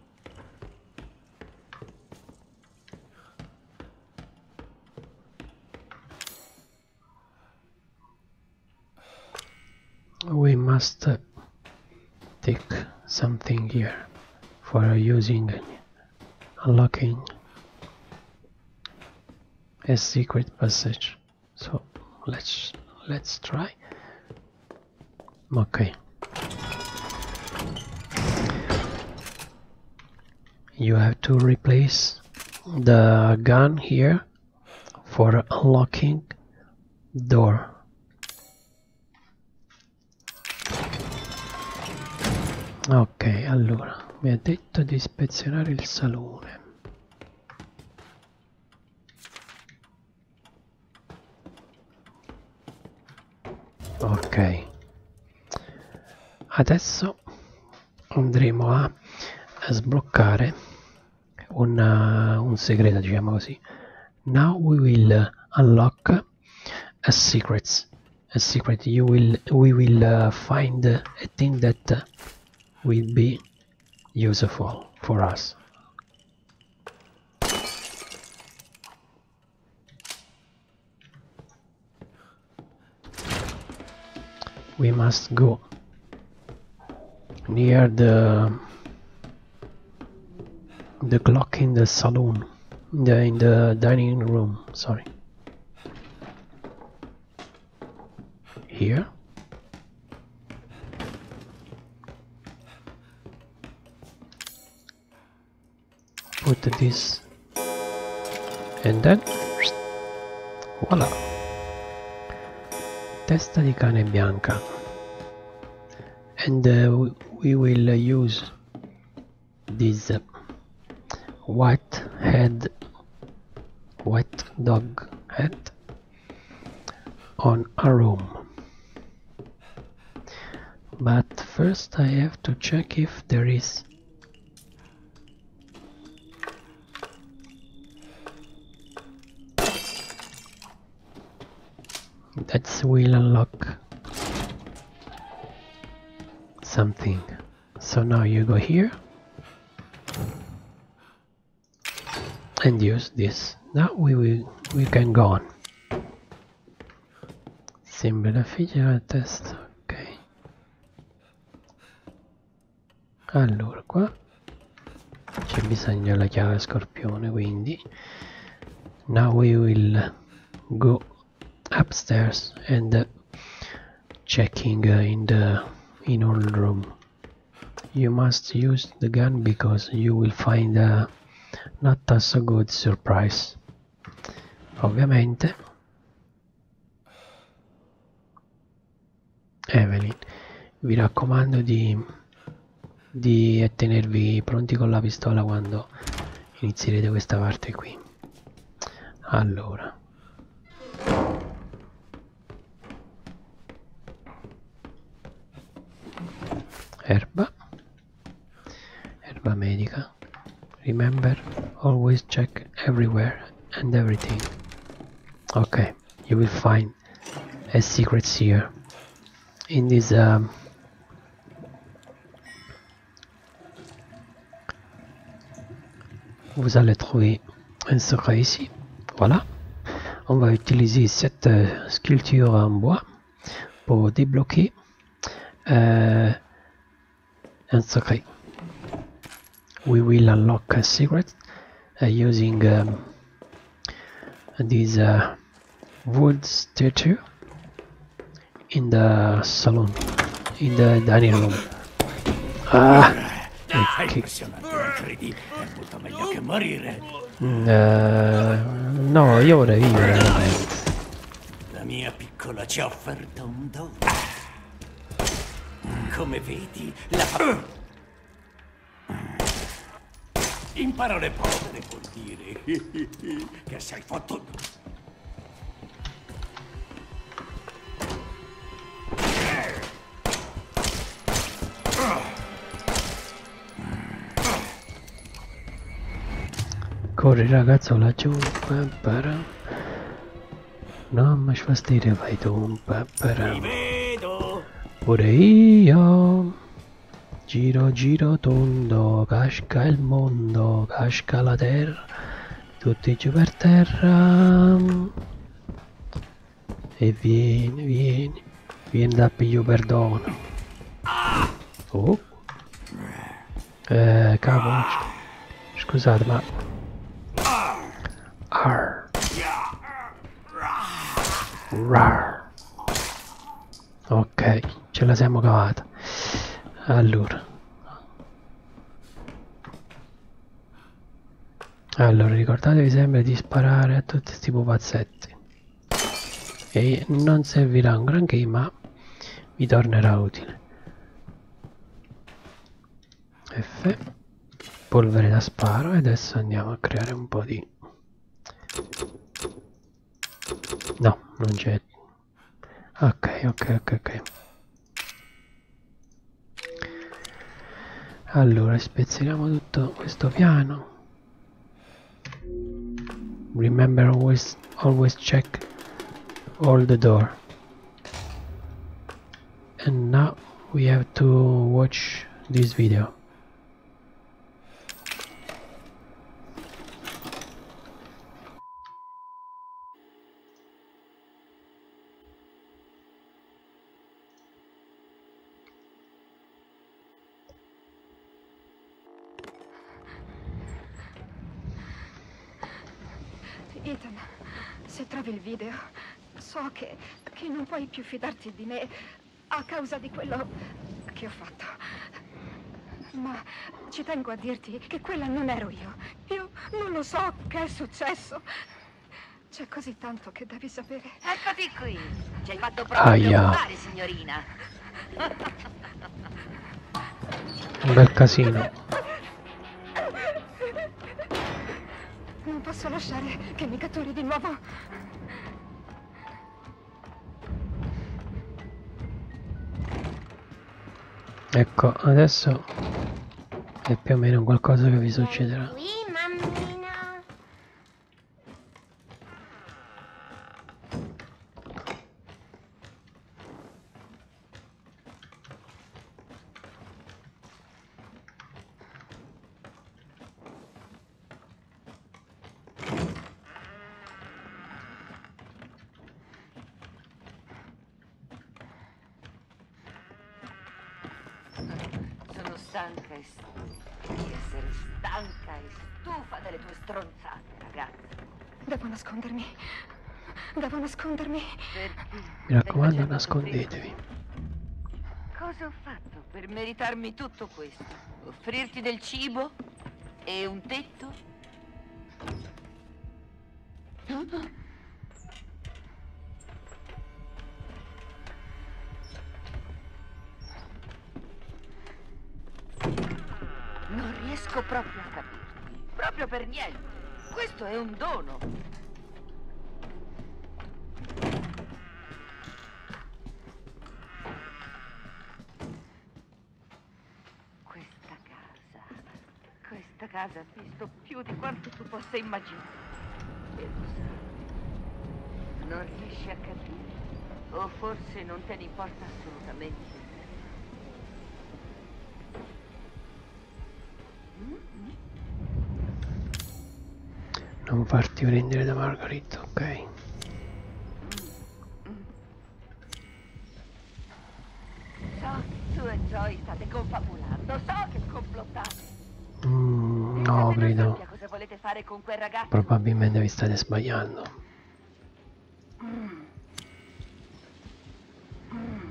We must uh, take something here for using unlocking a secret passage. So let's let's try. Okay. You have to replace the gun here for unlocking door. Ok, allora mi ha detto di ispezionare il salone. Ok, adesso andremo a, a sbloccare un, uh, un segreto, diciamo così. Now we will unlock a secret. A secret. You will we will uh, find a thing that uh, will be useful for us. We must go near the the clock in the saloon, the in the dining room. Sorry. Here. Put this and then voila, testa di cane bianca, and uh, we will uh, use this uh, white head white dog head on a room. But first I have to check if there is that will unlock something. So now you go here and use this. Now we will we can go on. Sembra la figlia della testa. Ok, allora qua c'è bisogno della chiave scorpione, quindi now we will go upstairs and uh, checking uh, in the in all room. You must use the gun because you will find a not a so good surprise. Ovviamente Evelyn, vi raccomando di di tenervi pronti con la pistola quando inizierete questa parte qui. Allora erba, erba medica. Remember, always check everywhere and everything. Okay, you will find a secret here in this um, vous allez trouver un secret ici. Voilà, on va utiliser cette euh, sculpture en bois pour débloquer euh, un secret. We will unlock a secret uh, using um, this uh, wood statue in the salon, in the dining room. Ah, È okay. impressionante, incredibile, è molto meglio che morire. Uh, no, io vorrei vivere veramente. La mia piccola ci ha offerto un dono. Come vedi, la... In parole povere vuol dire che sei fottuto. Corri ragazzo laggiù, papara. Non mi fa fastidio, vai tu, papara. Ti vedo. Pure io. Giro giro tondo, casca il mondo, casca la terra, tutti giù per terra. E vieni, vieni, vieni da piglio perdono. Oh. Eh, cavolo. Scusate, ma... Arr. Rar. Ok, ce la siamo cavata. Allora. Allora, ricordatevi sempre di sparare a tutti questi pupazzetti. E non servirà un granché, ma vi tornerà utile. F. Polvere da sparo. E adesso andiamo a creare un po' di... No, non c'è. Ok, ok, ok, ok. Allora, spezzeriamo tutto questo piano. Remember, always, always check all the door. And now we have to watch this video. Ethan, se trovi il video, so che, che non puoi più fidarti di me a causa di quello che ho fatto. Ma ci tengo a dirti che quella non ero io. Io non lo so che è successo. C'è così tanto che devi sapere. Eccoti qui. Ci hai fatto proprio preoccupare, signorina. Un bel casino. Non posso lasciare che mi catturi di nuovo. Ecco, adesso è più o meno qualcosa che vi succederà. Qui, mammina. Sono stanca e stufa di essere stanca e stufa delle tue stronzate, ragazza. Devo nascondermi. Devo nascondermi. Perché? Mi raccomando, nascondetevi. Cosa ho fatto per meritarmi tutto questo? Offrirti del cibo? E un tetto? Non riesco proprio a capirti. Proprio per niente. Questo è un dono. casa ha visto più di quanto tu possa immaginare. E lo sai, non riesci a capire, o forse non te ne importa assolutamente. Mm-hmm. Non farti prendere da Margaret, ok? So che tu e Joy state confabulando, so che complottate. Mm, no, credo. Cosa volete fare con quel ragazzo? Probabilmente vi state sbagliando. Mm. Mm.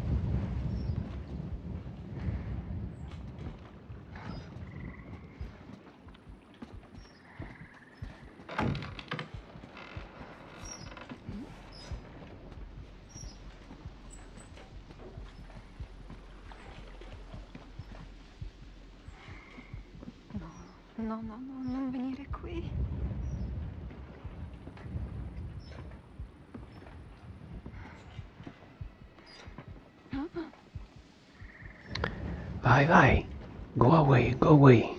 No, no, no, non venire qui. Vai, vai. Go away, go away.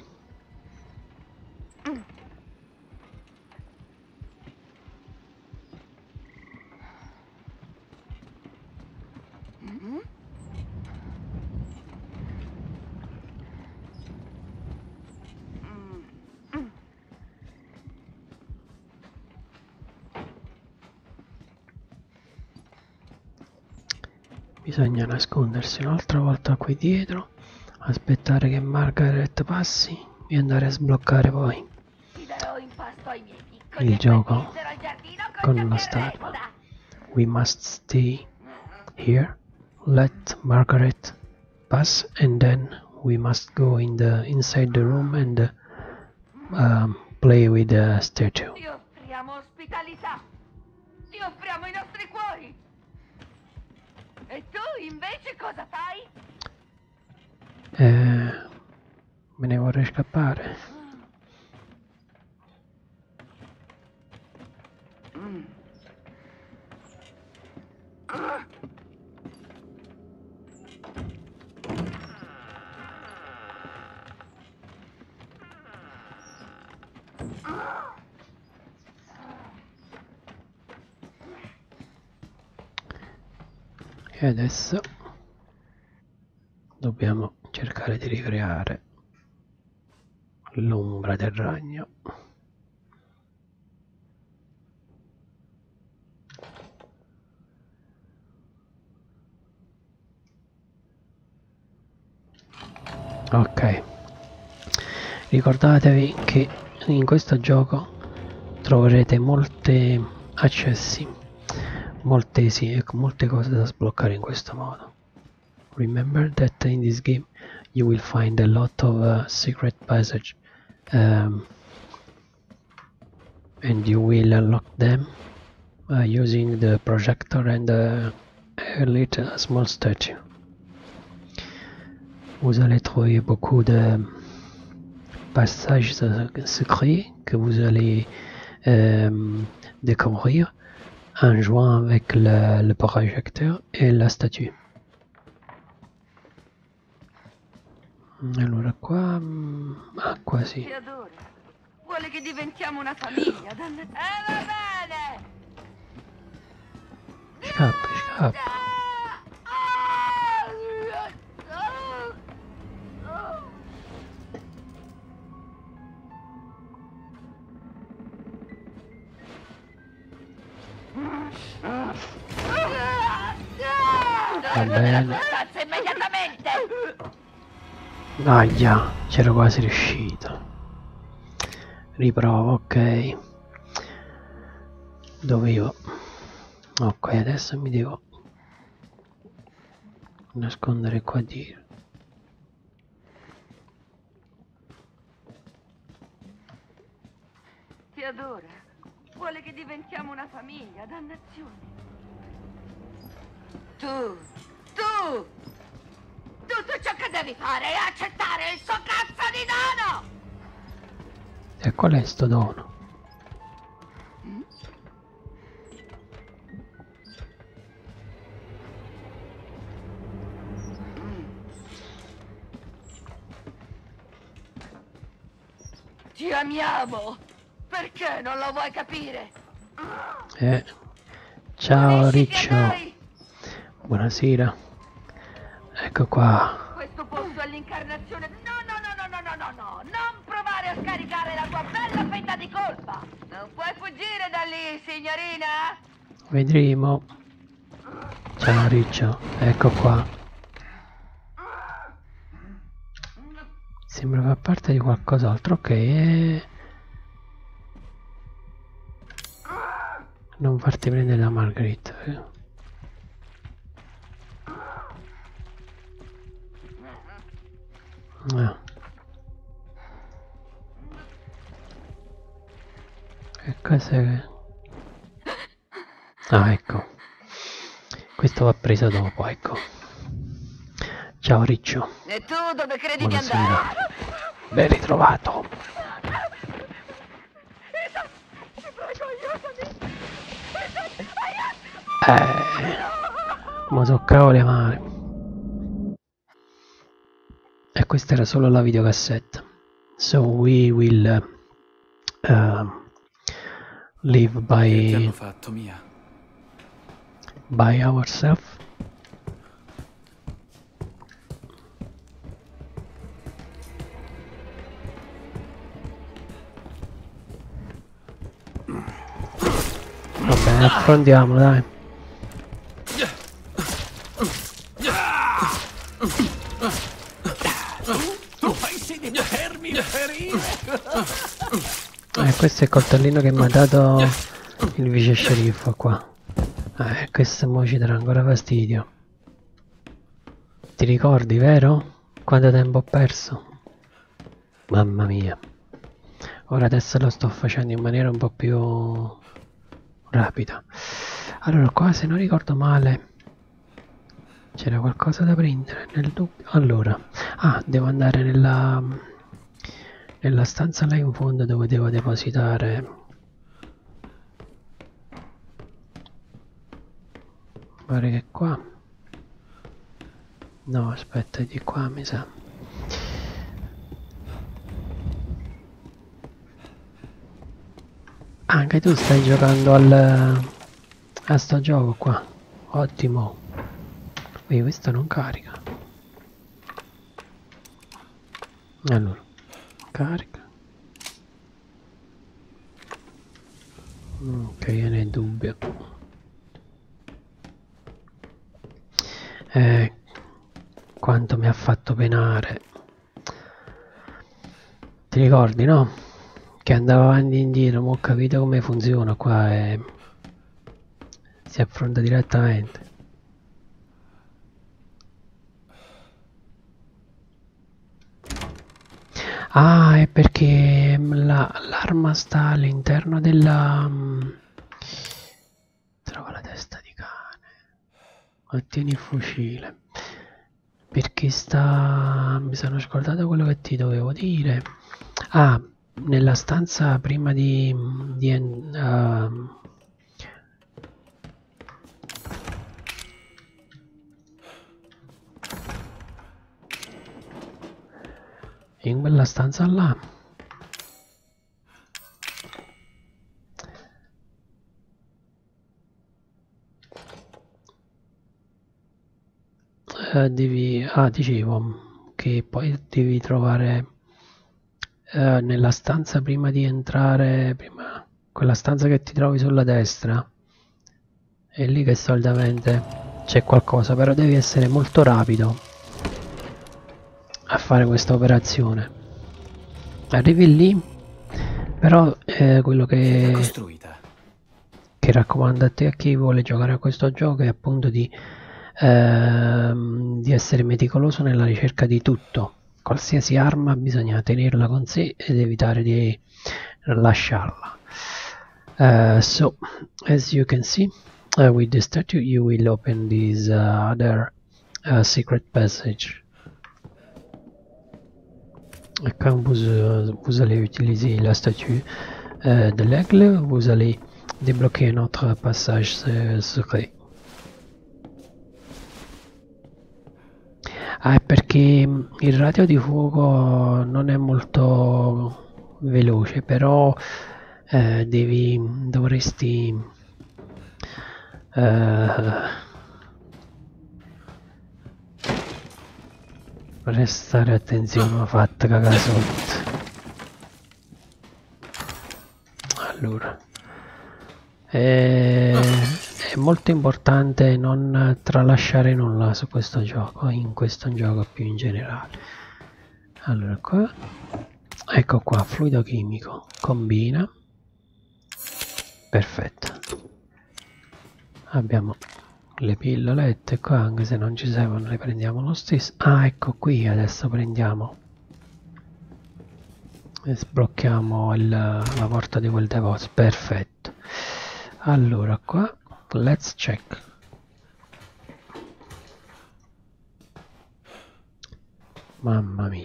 Mm-hmm. Bisogna nascondersi un'altra volta qui dietro, aspettare che Margaret passi e andare a sbloccare poi il gioco con la statua. We must stay here, let Margaret pass, and then we must go in the inside the room and um, play with the statue. Ti offriamo ospitalità, ti offriamo i nostri cuori. E tu invece cosa fai? Eh, me ne vorrei scappare. Mm. Ah. E adesso dobbiamo cercare di ricreare l'ombra del ragno. Ok, ricordatevi che in questo gioco troverete molti accessi, molte, sì, molte cose da sbloccare in questo modo. Remember that in this game you will find a lot of uh, secret passage um, and you will unlock them uh, using the projector and uh, a little small statue. Vous allez trouver beaucoup de passages secrets que vous allez euh, découvrir en jouant avec le, le projecteur et la statue. Allora qua... ah, qua sì. Ti adora. Vuole che diventiamo una famiglia, danna... Eh, va bene! Scappa, scappa. Va bene. Immediatamente! Aia, c'ero quasi riuscito. Riprovo, ok. Dovevo. Ok, adesso mi devo nascondere qua dietro. Ti adora. Vuole che diventiamo una famiglia, dannazione. Tu, tu, tutto ciò che devi fare è accettare il suo cazzo di dono! E qual è sto dono? Mm? Ci amiamo! Perché non lo vuoi capire? Eh. Ciao Riccio. Buonasera. Ecco qua. Questo posto è l'incarnazione... No, no, no, no, no, no, no, no! Non provare a scaricare la tua bella fetta di colpa! Non puoi fuggire da lì, signorina! Vedremo. Ciao Riccio. Ecco qua. Sembra far parte di qualcos'altro. Ok. E... non farti prendere da Margaret. Eh. Ah. Che cos'è? Ah, ecco. Questo va preso dopo, ecco. Ciao Riccio. E tu dove credi Buonasera. di andare? Ben ritrovato. Eh, mi toccavo le mani. E questa era solo la videocassetta. So we will uh, live by Che hanno fatto, Mia? by ourselves. Va bene, affrontiamo, dai. Tu pensi di potermi ferire? Eh, questo è il coltellino che mi ha dato il vice sceriffo qua. Eh, questo mo ci darà ancora fastidio. Ti ricordi, vero? Quanto tempo ho perso? Mamma mia. Ora adesso lo sto facendo in maniera un po' più rapida. Allora qua, se non ricordo male, c'era qualcosa da prendere nel dubbio. Allora, ah, devo andare nella nella stanza là in fondo dove devo depositare. Pare che qua. No, aspetta, di qua mi sa. Anche tu stai giocando al a sto gioco qua. Ottimo. Ehi, questo non carica. Allora, carica. Ok, io ne dubbio. Eh, quanto mi ha fatto penare. Ti ricordi, no? Che andava avanti e indietro, ma ho capito come funziona qua e si affronta direttamente. Ah, è perché l'arma sta all'interno della... Trova la testa di cane. Ottieni il fucile. Perché sta... mi sono scordato quello che ti dovevo dire. Ah, nella stanza prima di... di uh, in quella stanza là uh, devi... ah, dicevo che poi devi trovare uh, nella stanza prima di entrare, prima quella stanza che ti trovi sulla destra, è lì che solitamente c'è qualcosa, però devi essere molto rapido a fare questa operazione. Arrivi lì, però eh, quello che costruita. che raccomando a te, a chi vuole giocare a questo gioco, è appunto di, ehm, di essere meticoloso nella ricerca di tutto. Qualsiasi arma bisogna tenerla con sé ed evitare di lasciarla. Uh, so, as you can see, uh, with the statue you will open this uh, other uh, secret passage. Et quand vous, euh, vous allez utiliser la statue euh, de l'aigle, vous allez débloquer notre passage secret. Ah, è perché il radio di fuoco non è molto veloce, però eh, devi dovresti eh, prestare attenzione, ho fatto cagare sotto. Allora eh, è molto importante non tralasciare nulla su questo gioco, in questo gioco più in generale. Allora qua, ecco qua, fluido chimico, combina, perfetto. Abbiamo le pillolette qua, anche se non ci servono le prendiamo lo stesso. Ah, ecco qui, adesso prendiamo e sblocchiamo il, la porta di quel deposito, perfetto. Allora qua, let's check. Mamma mia.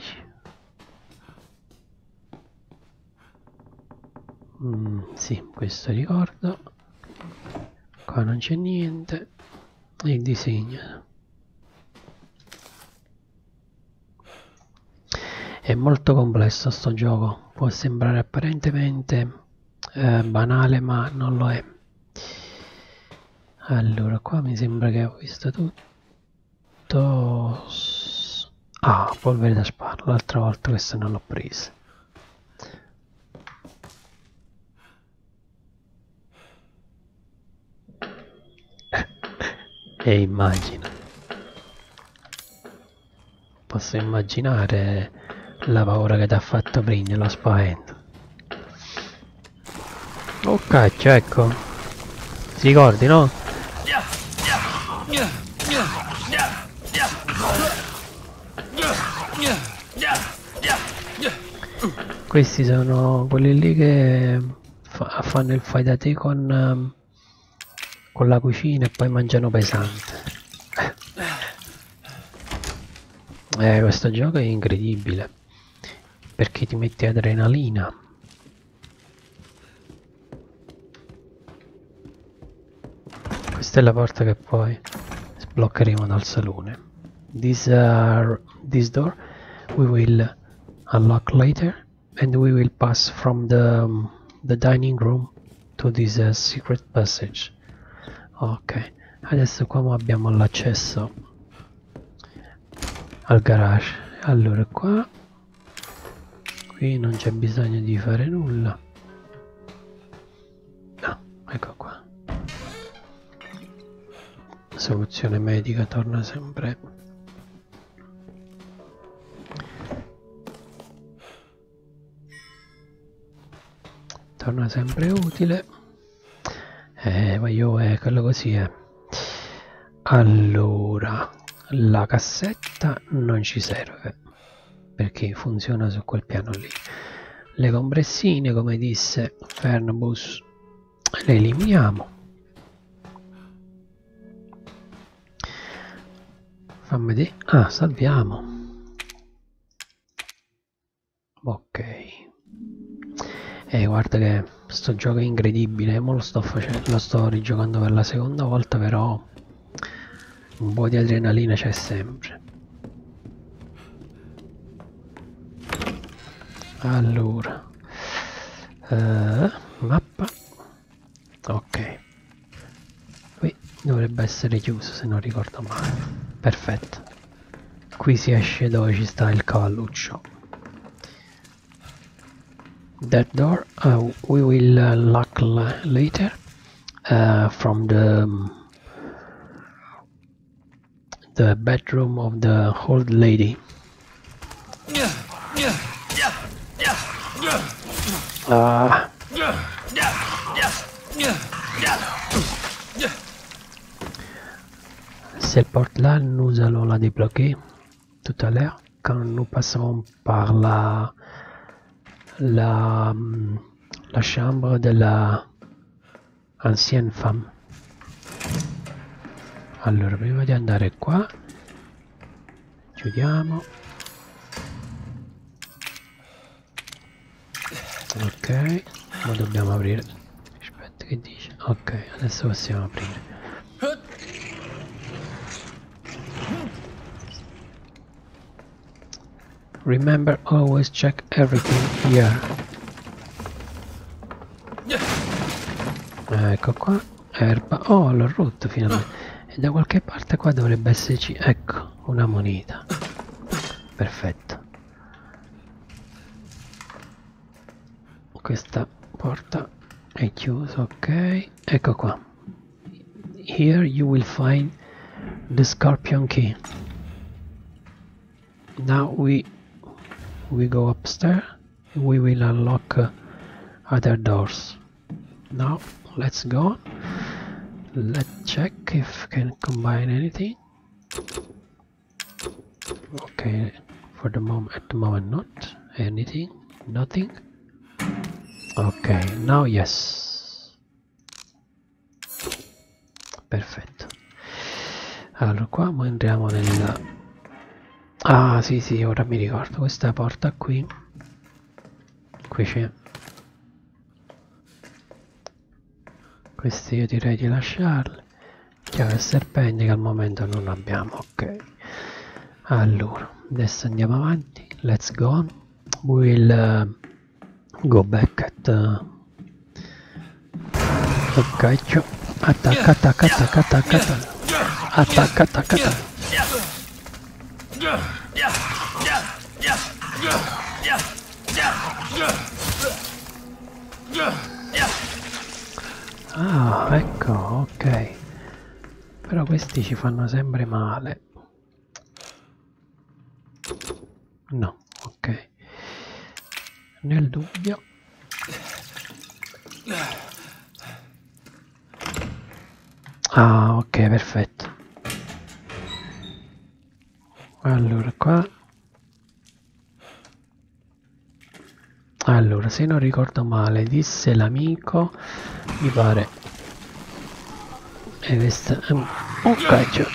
Mm, sì, questo ricordo. Qua non c'è niente. Il disegno. È molto complesso sto gioco. Può sembrare apparentemente eh, banale, ma non lo è. Allora, qua mi sembra che ho visto tutto. Ah, polvere da sparo. L'altra volta questa non l'ho presa. E immagino. Posso immaginare la paura che ti ha fatto prima, lo spavento. Oh cacchio, ecco. Ti ricordi, no? Questi sono quelli lì che fa fanno il fai da te con, um, con la cucina e poi mangiano pesante. Eh, questo gioco è incredibile perché ti mette adrenalina. Questa è la porta che poi sbloccheremo dal salone. This, uh, this door we will unlock later and we will pass from the, um, the dining room to this uh, secret passage. Ok, adesso qua abbiamo l'accesso al garage. Allora qua, qui non c'è bisogno di fare nulla. No, ecco qua. Soluzione medica torna sempre torna sempre utile. Eh, voglio eh, quello così è. Allora, la cassetta non ci serve perché funziona su quel piano lì. Le compressine, come disse Fernbus, le eliminiamo. Fammi vedere. Ah, salviamo. Ok. E guarda che sto gioco è incredibile. Mo lo sto facendo, lo sto rigiocando per la seconda volta, però un po' di adrenalina c'è sempre. Allora, uh, mappa. Ok. Qui dovrebbe essere chiuso se non ricordo male. Perfetto. Qui si esce dove ci sta il cavalluccio. That door uh, we will uh, lock later uh, from the um, the bedroom of the old lady. Uh, c'est le porte-là, nous allons la débloquer tout à l'heure quand nous passerons par la La, la chambre della ancienne femme. Allora, prima di andare qua chiudiamo. Ok, ma dobbiamo aprire. Aspetta, che dice? Ok, adesso possiamo aprire. Remember, always check everything here. Ecco qua, erba. Oh, l'ho rotto finalmente. E da qualche parte qua dovrebbe esserci, ecco, una moneta. Perfetto. Questa porta è chiusa, ok. Ecco qua. Here you will find the scorpion key. Now we we go upstairs. We will unlock uh, other doors. Now let's go. Let's check if we can combine anything. Okay, for the moment, at the moment, not anything, nothing. Ok, now yes. Perfetto. Allora qua entriamo nella... Ah sì sì, ora mi ricordo, questa porta qui. Qui c'è. Queste io direi di lasciarle. Chiave serpente che al momento non abbiamo, ok. Allora, adesso andiamo avanti. Let's go on. We'll uh, go back at uh, ok, attacca, attacca, attacca, attacca, attacca, attacca, attacca. Ah, ecco, ok. Però questi ci fanno sempre male. No, ok. Nel dubbio. Ah, ok, perfetto. Allora qua. Allora, se non ricordo male, disse l'amico, mi pare. E questa è un cacchio.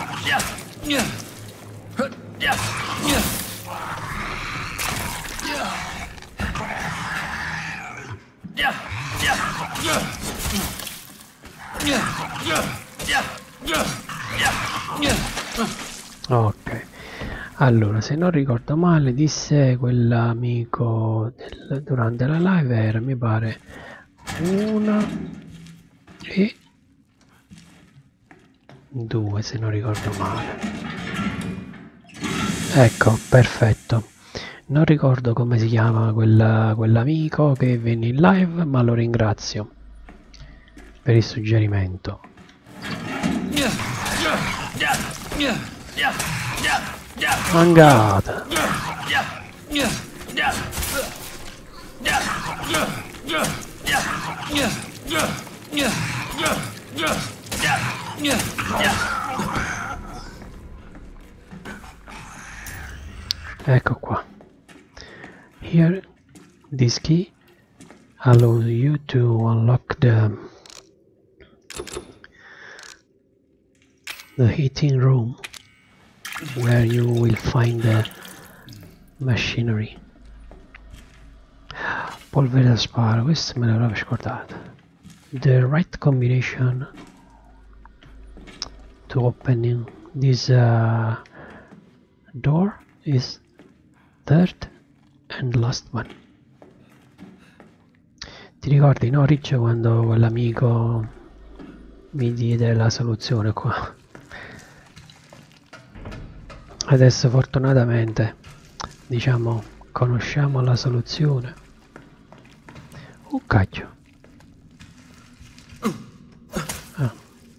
Ok, allora se non ricordo male disse quell'amico del, durante la live era, mi pare, una e due se non ricordo male. Ecco, perfetto. Non ricordo come si chiama quella, quell'amico che venne in live, ma lo ringrazio per il suggerimento. Mangata. Ecco qua. Here, this key allows you to unlock the the heating room where you will find the machinery. Polvere da sparo, questo me l'avevo scordato. The right combination to opening this uh, door is third and last one. Ti ricordi, no, Riccio, quando quell'amico mi diede la soluzione qua? Adesso fortunatamente, diciamo, conosciamo la soluzione. Oh cacchio. Ah.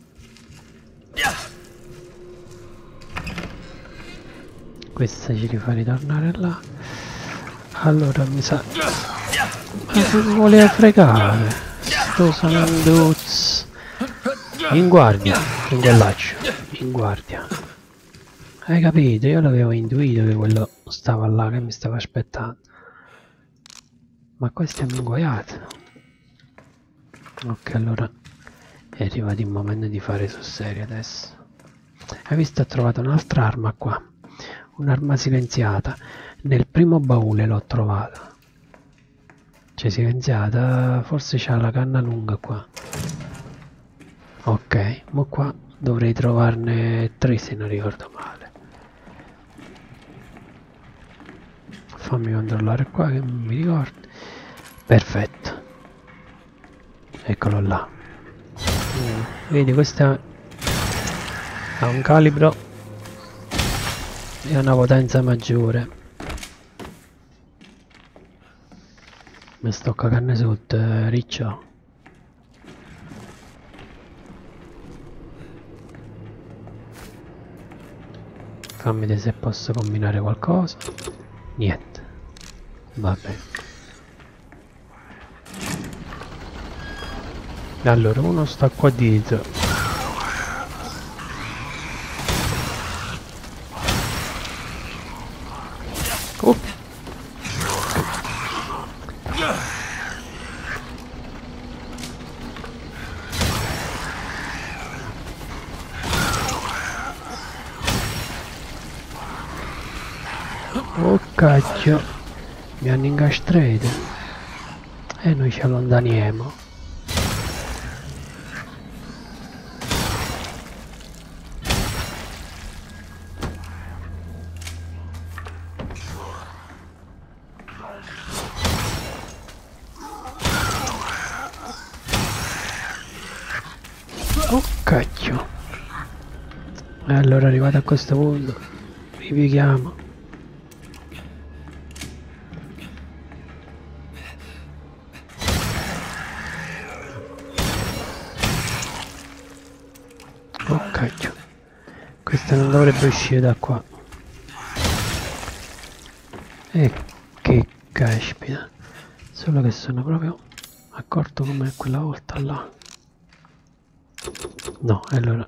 Questa ci rifà ritornare là. Allora mi sa... Ma mi voleva fregare. Sto sananduz. In guardia, in quellaccio. In guardia. Hai capito? Io l'avevo intuito che quello stava là, che mi stava aspettando. Ma qua stiamo inguaiati. Ok, allora è arrivato il momento di fare sul serio adesso. Hai visto? Ho trovato un'altra arma qua. Un'arma silenziata. Nel primo baule l'ho trovata. Cioè silenziata, forse c'ha la canna lunga qua. Ok, ma qua dovrei trovarne tre se non ricordo male. Fammi controllare qua che non mi ricordo. Perfetto. Eccolo là. Vedi, questa ha un calibro e una potenza maggiore. Mi sto cagando sotto, eh, riccio. Fammi vedere se posso combinare qualcosa. Niente. Vabbè. Allora, uno sta qua dietro. Oh. Oh cacchio, mi hanno incastrato e noi ci allontaniamo. Oh cacchio. E allora arrivato a questo punto ripieghiamo. Oh cacchio, questo non dovrebbe uscire da qua. E che caspita, solo che sono proprio accorto come quella volta là. No, allora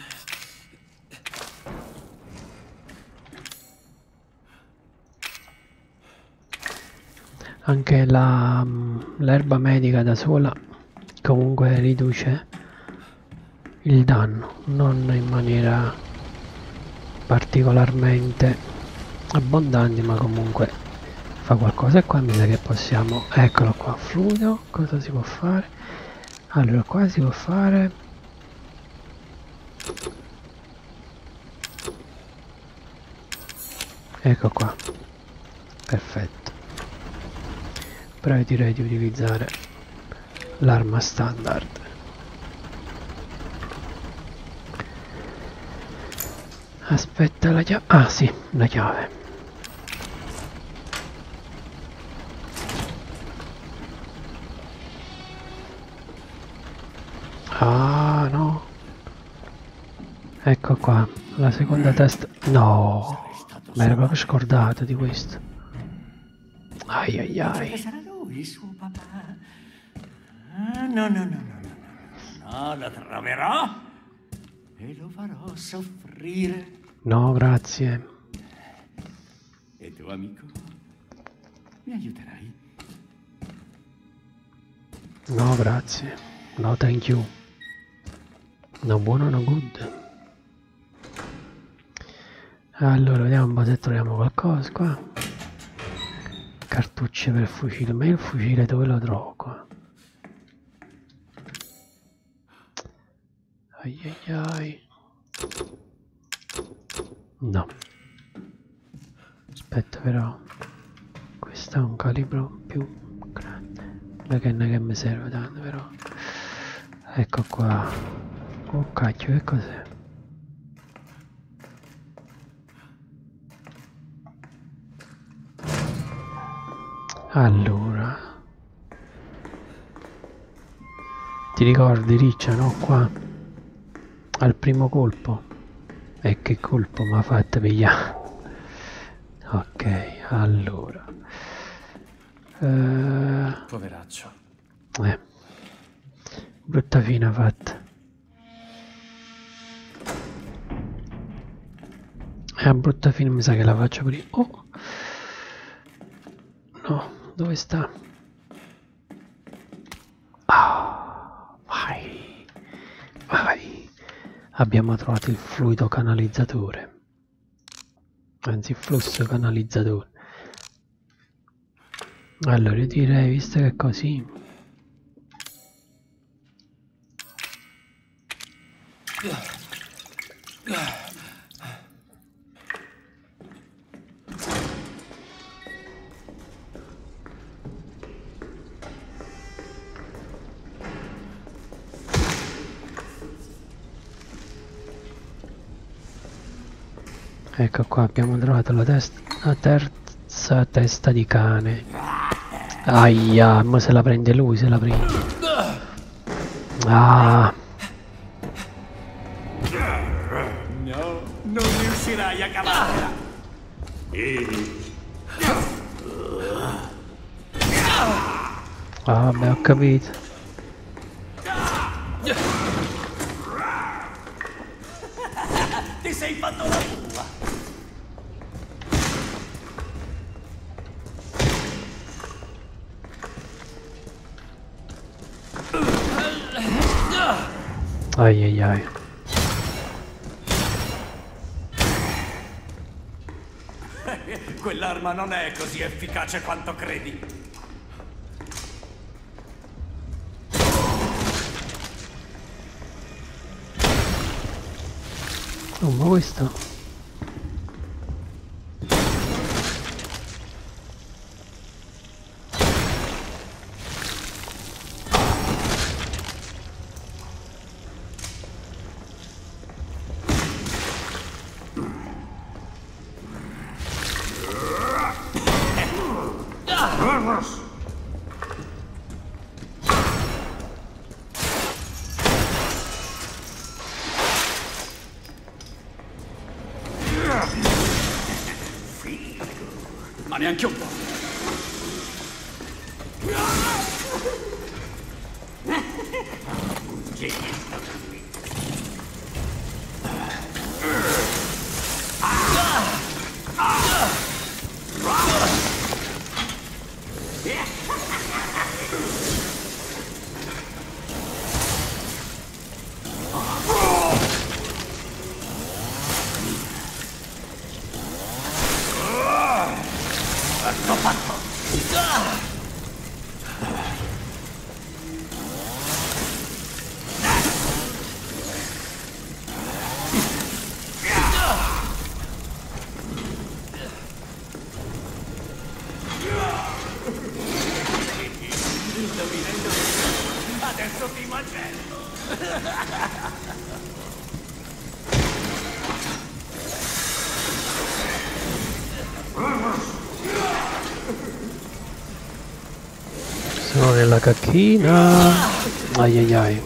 anche la l'erba medica da sola comunque riduce il danno, non in maniera particolarmente abbondante, ma comunque fa qualcosa. E qua mi sa che possiamo, eccolo qua, fluido. Cosa si può fare? Allora qua si può fare ecco qua, perfetto. Però io direi di utilizzare l'arma standard. Aspetta la chiave. Ah sì, la chiave. Ah no. Ecco qua, la seconda testa. No, mi ero proprio scordato di questo. Ai ai ai. Sarà lui il suo papà. Ah, no, no, no, no, no, no, lo troverò e lo farò soffrire. No, grazie. E tuo amico? Mi aiuterai? No, grazie. No, thank you. No buono, no good. Allora, vediamo un po' se troviamo qualcosa qua. Cartucce per fucile, ma io il fucile dove lo trovo qua? Ai ai ai. No. Aspetta però. Questo è un calibro più grande. Perché non è che mi serve tanto però. Ecco qua. Oh cacchio, che cos'è? Allora, ti ricordi Riccia, no? Qua al primo colpo. E che colpo mi ha fatto pigliare. Ok, allora uh, poveraccio. Eh, brutta fine ha fatta. È una brutta fine, mi sa che la faccio prima. Oh no, dove sta? Ah, vai, vai. Abbiamo trovato il fluido canalizzatore, anzi flusso canalizzatore. Allora io direi, visto che è così, Ecco qua, abbiamo trovato la, testa, la terza testa di cane. Aia, ma se la prende lui, se la prende. Ah. No, non riuscirai a cavarla. Ah, vabbè, ho capito. Ti sei fatto la tua. Ai ai ai. Quell'arma non è così efficace quanto credi. Oh, ma questo... Ma neanche un po'. Ecco fatto. Adesso ti macello. Sono nella cacchina. Ai ai ai.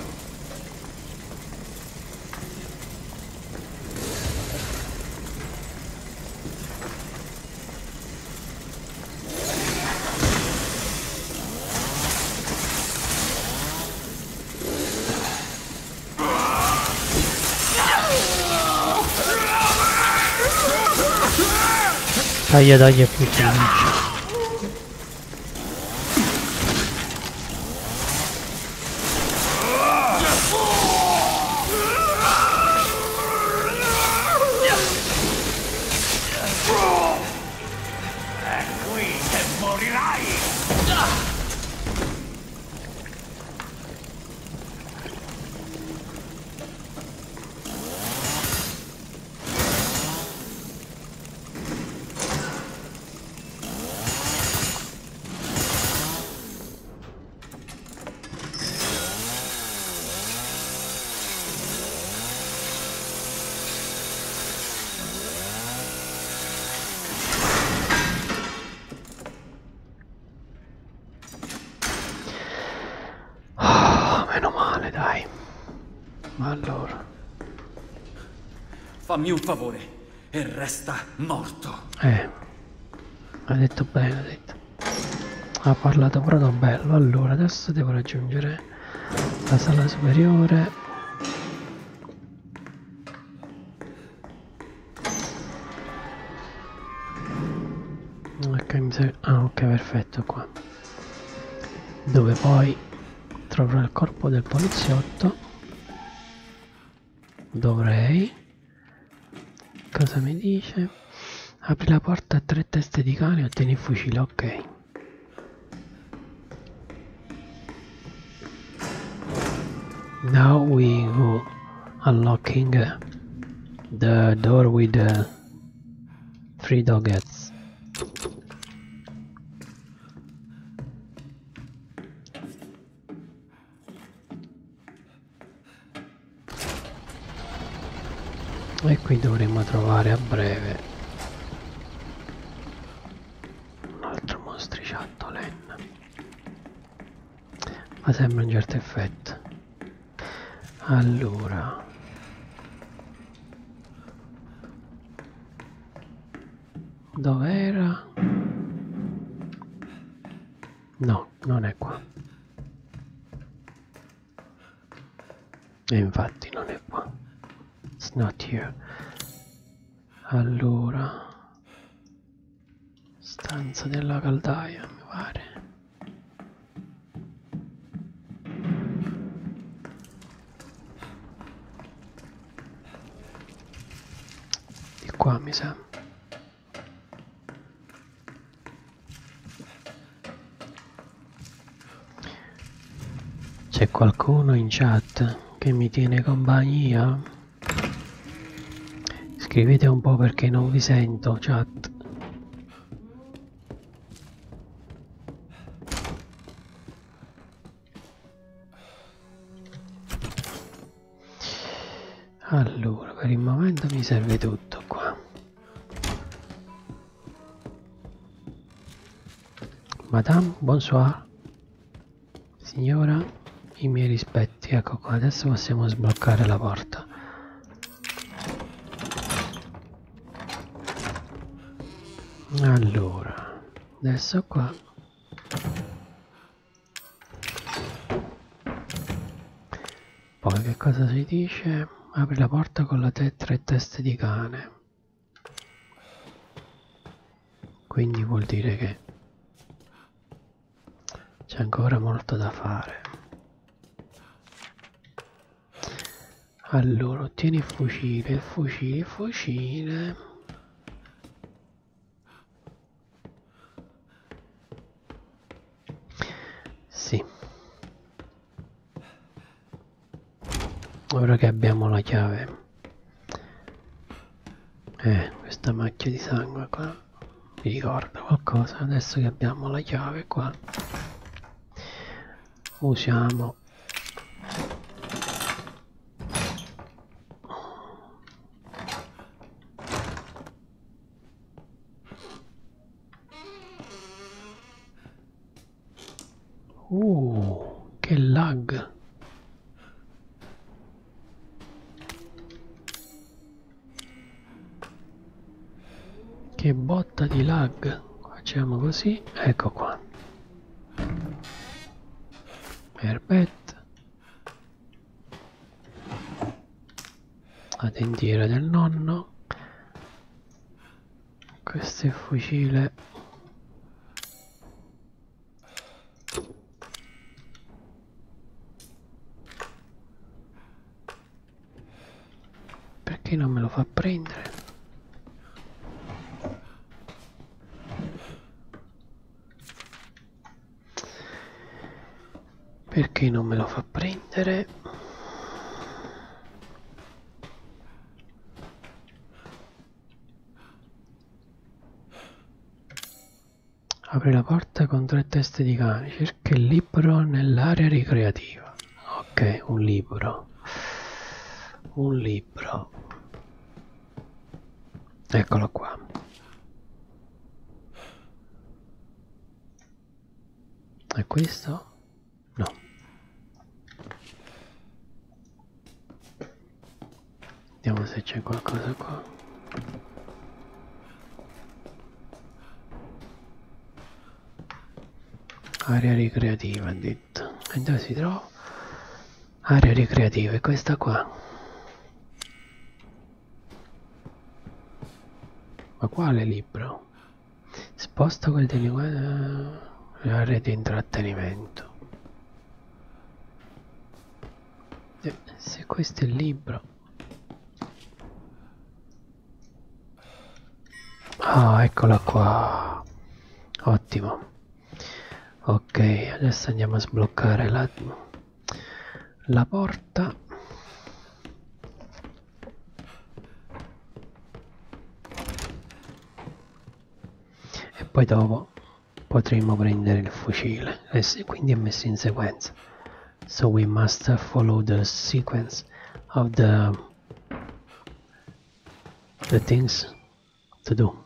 Dai, dai, è più meno male, dai. Ma allora. Fammi un favore e resta morto. Eh. Ha detto bene, ha detto. Ha parlato proprio bello. Allora, adesso devo raggiungere la sala superiore. Ok, mi serve... Ah, ok, perfetto, qua. Dove poi troverò il corpo del poliziotto. Dovrei. Cosa mi dice? Apri la porta a tre teste di cane e ottieni il fucile, ok. Now we go unlocking the door with the three doggets. E qui dovremmo trovare a breve un altro mostriciattolen. Ma sembra un certo effetto. Allora, dov'era? No, non è qua. E infatti non è qua. It's not here. Allora, stanza della caldaia, mi pare. Di qua mi sa. C'è qualcuno in chat che mi tiene compagnia? Scrivete un po' perché non vi sento, chat. Allora, per il momento mi serve tutto qua. Madame, bonsoir. Signora, i miei rispetti. Ecco qua, adesso possiamo sbloccare la porta. Allora, adesso qua. Poi che cosa si dice? Apri la porta con la te tre teste di cane. Quindi vuol dire che c'è ancora molto da fare. Allora, ottieni il fucile, il fucile, il fucile. Sì. Ora che abbiamo la chiave. Eh, questa macchia di sangue qua mi ricorda qualcosa. Adesso che abbiamo la chiave qua, usiamo uh che lag. Che botta di lag. Facciamo così, ecco qua. Perfetto. La tendiera del nonno. Questo è il fucile. Perché non me lo fa prendere? Perché non me lo fa prendere? Apri la porta con tre teste di cane. Cerca il libro nell'area ricreativa. Ok, un libro. Un libro. Eccolo qua. È questo? No. Vediamo se c'è qualcosa qua. Area ricreativa, ha detto. E dove si trova? Area ricreativa, è questa qua. Ma quale libro? Sposta quel delinquente. Area di intrattenimento. Se questo è il libro. Ah, eccola qua. Ottimo. Ok, adesso andiamo a sbloccare la, la porta. E poi dopo potremo prendere il fucile. E quindi è messo in sequenza. So we must follow the sequence of the the things to do.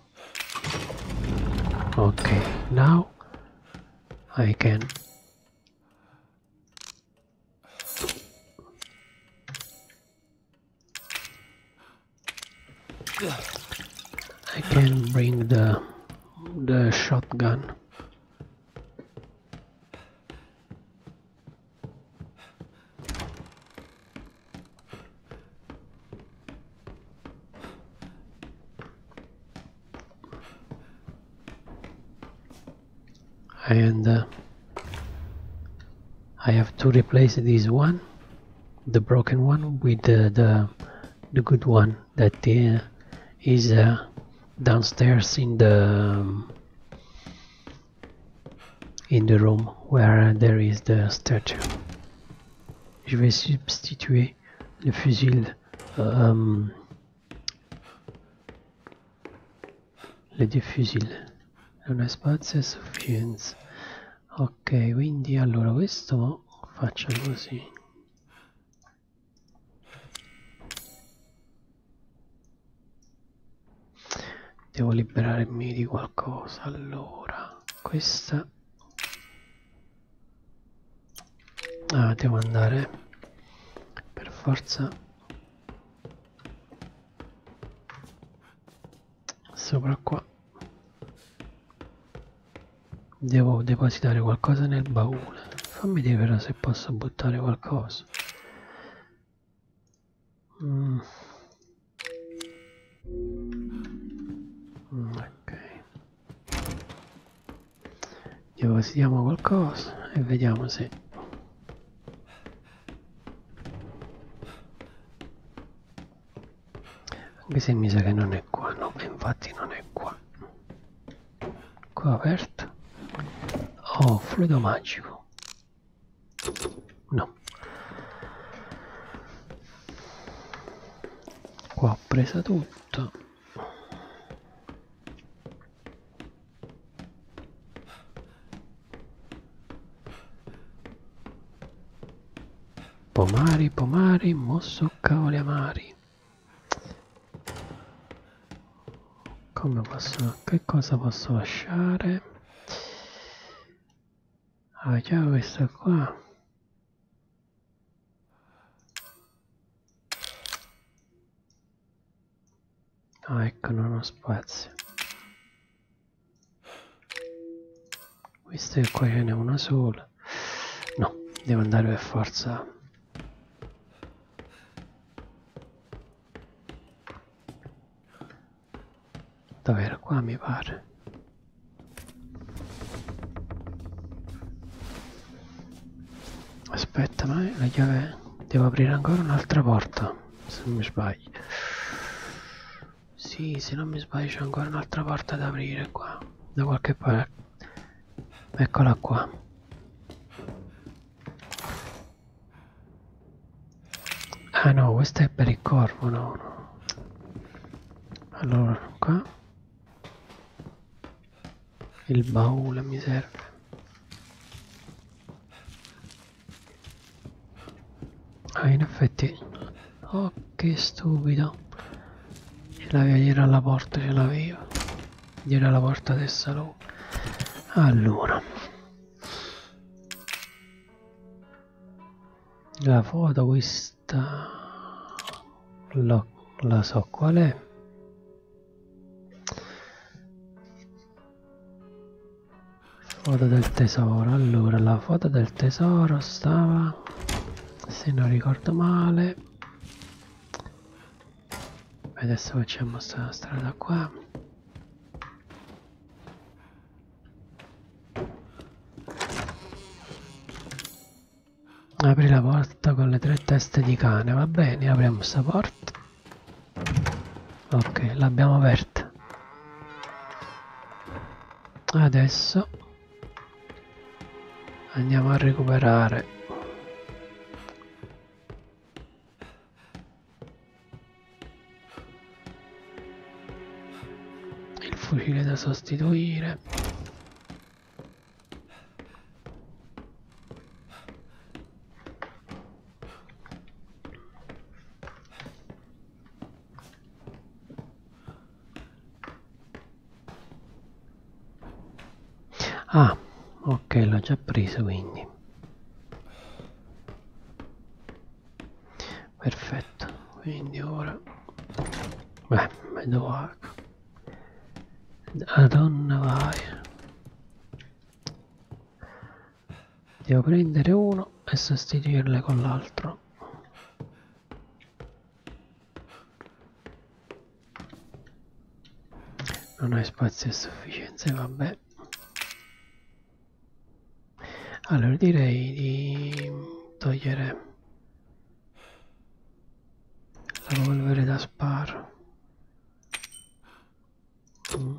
Okay, now I can I can bring the the shotgun. And uh, I have to replace this one, the broken one, with the the, the good one that uh, is uh, downstairs in the um, in the room where there is the statue. Je vais substituer le fusil um, le due fusil. Non è spazio a sufficienza. Ok, quindi allora questo faccio così. Devo liberarmi di qualcosa. Allora, questa. Ah, devo andare per forza sopra qua. Devo depositare qualcosa nel baule. Fammi vedere però se posso buttare qualcosa. Mm. Mm, ok. Depositiamo qualcosa e vediamo se... Anche se mi sa che non è qua. No, infatti non è qua. Qua aperto. Oh, fluido magico. No. Qua ho preso tutto. Pomari, pomari, mosso cavoli amari. Come posso... che cosa posso lasciare? Ah, già questa qua. Ah, ecco, non ho spazio. Questa qua ce n'è una sola. No, devo andare per forza. Dov'era? Qua mi pare. Aspetta, ma la chiave... Devo aprire ancora un'altra porta, se non mi sbaglio. Sì, se non mi sbaglio c'è ancora un'altra porta da aprire qua, da qualche parte. Eccola qua. Ah no, questa è per il corvo, no, no. Allora, qua. Il baule mi serve. Ah, in effetti, oh che stupido, ce l'aveva dietro alla porta, ce l'aveva dietro alla porta del salone. Allora, la foto questa la, la so qual è. Foto del tesoro. Allora, la foto del tesoro stava, se non ricordo male, adesso facciamo questa strada qua. Apri la porta con le tre teste di cane, va bene, apriamo questa porta. Ok, l'abbiamo aperta. Adesso andiamo a recuperare il fucile da sostituire. Ah, ok, l'ho già preso, quindi perfetto. Quindi ora beh, vedo vago. Madonna, vai, devo prendere uno e sostituirle con l'altro. Non hai spazio a sufficienza, vabbè. Allora direi di togliere la polvere da sparo. Mm.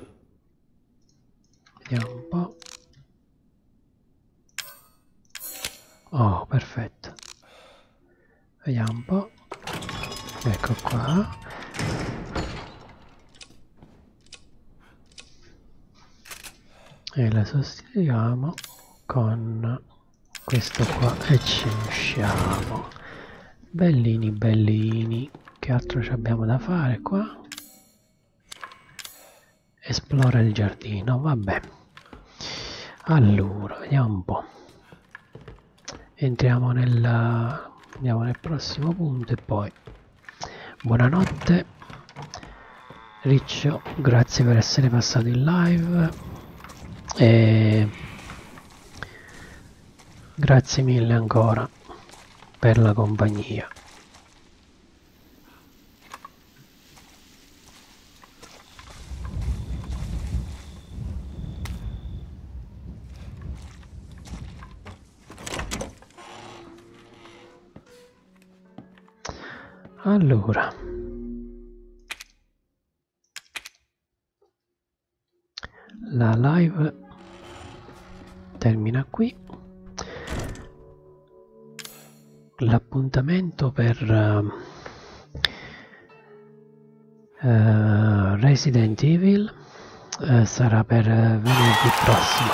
Vediamo un po'. Oh, perfetto. Vediamo un po'. Ecco qua. E la sostituiamo con questo qua e ci usciamo. Bellini bellini. Che altro ci abbiamo da fare qua? Esplora il giardino, vabbè. Allora, vediamo un po'. Entriamo nel, andiamo nel prossimo punto e poi buonanotte Riccio, grazie per essere passato in live e grazie mille ancora per la compagnia. Allora, la live termina qui. L'appuntamento per uh, uh, Resident Evil uh, sarà per uh, venerdì prossimo.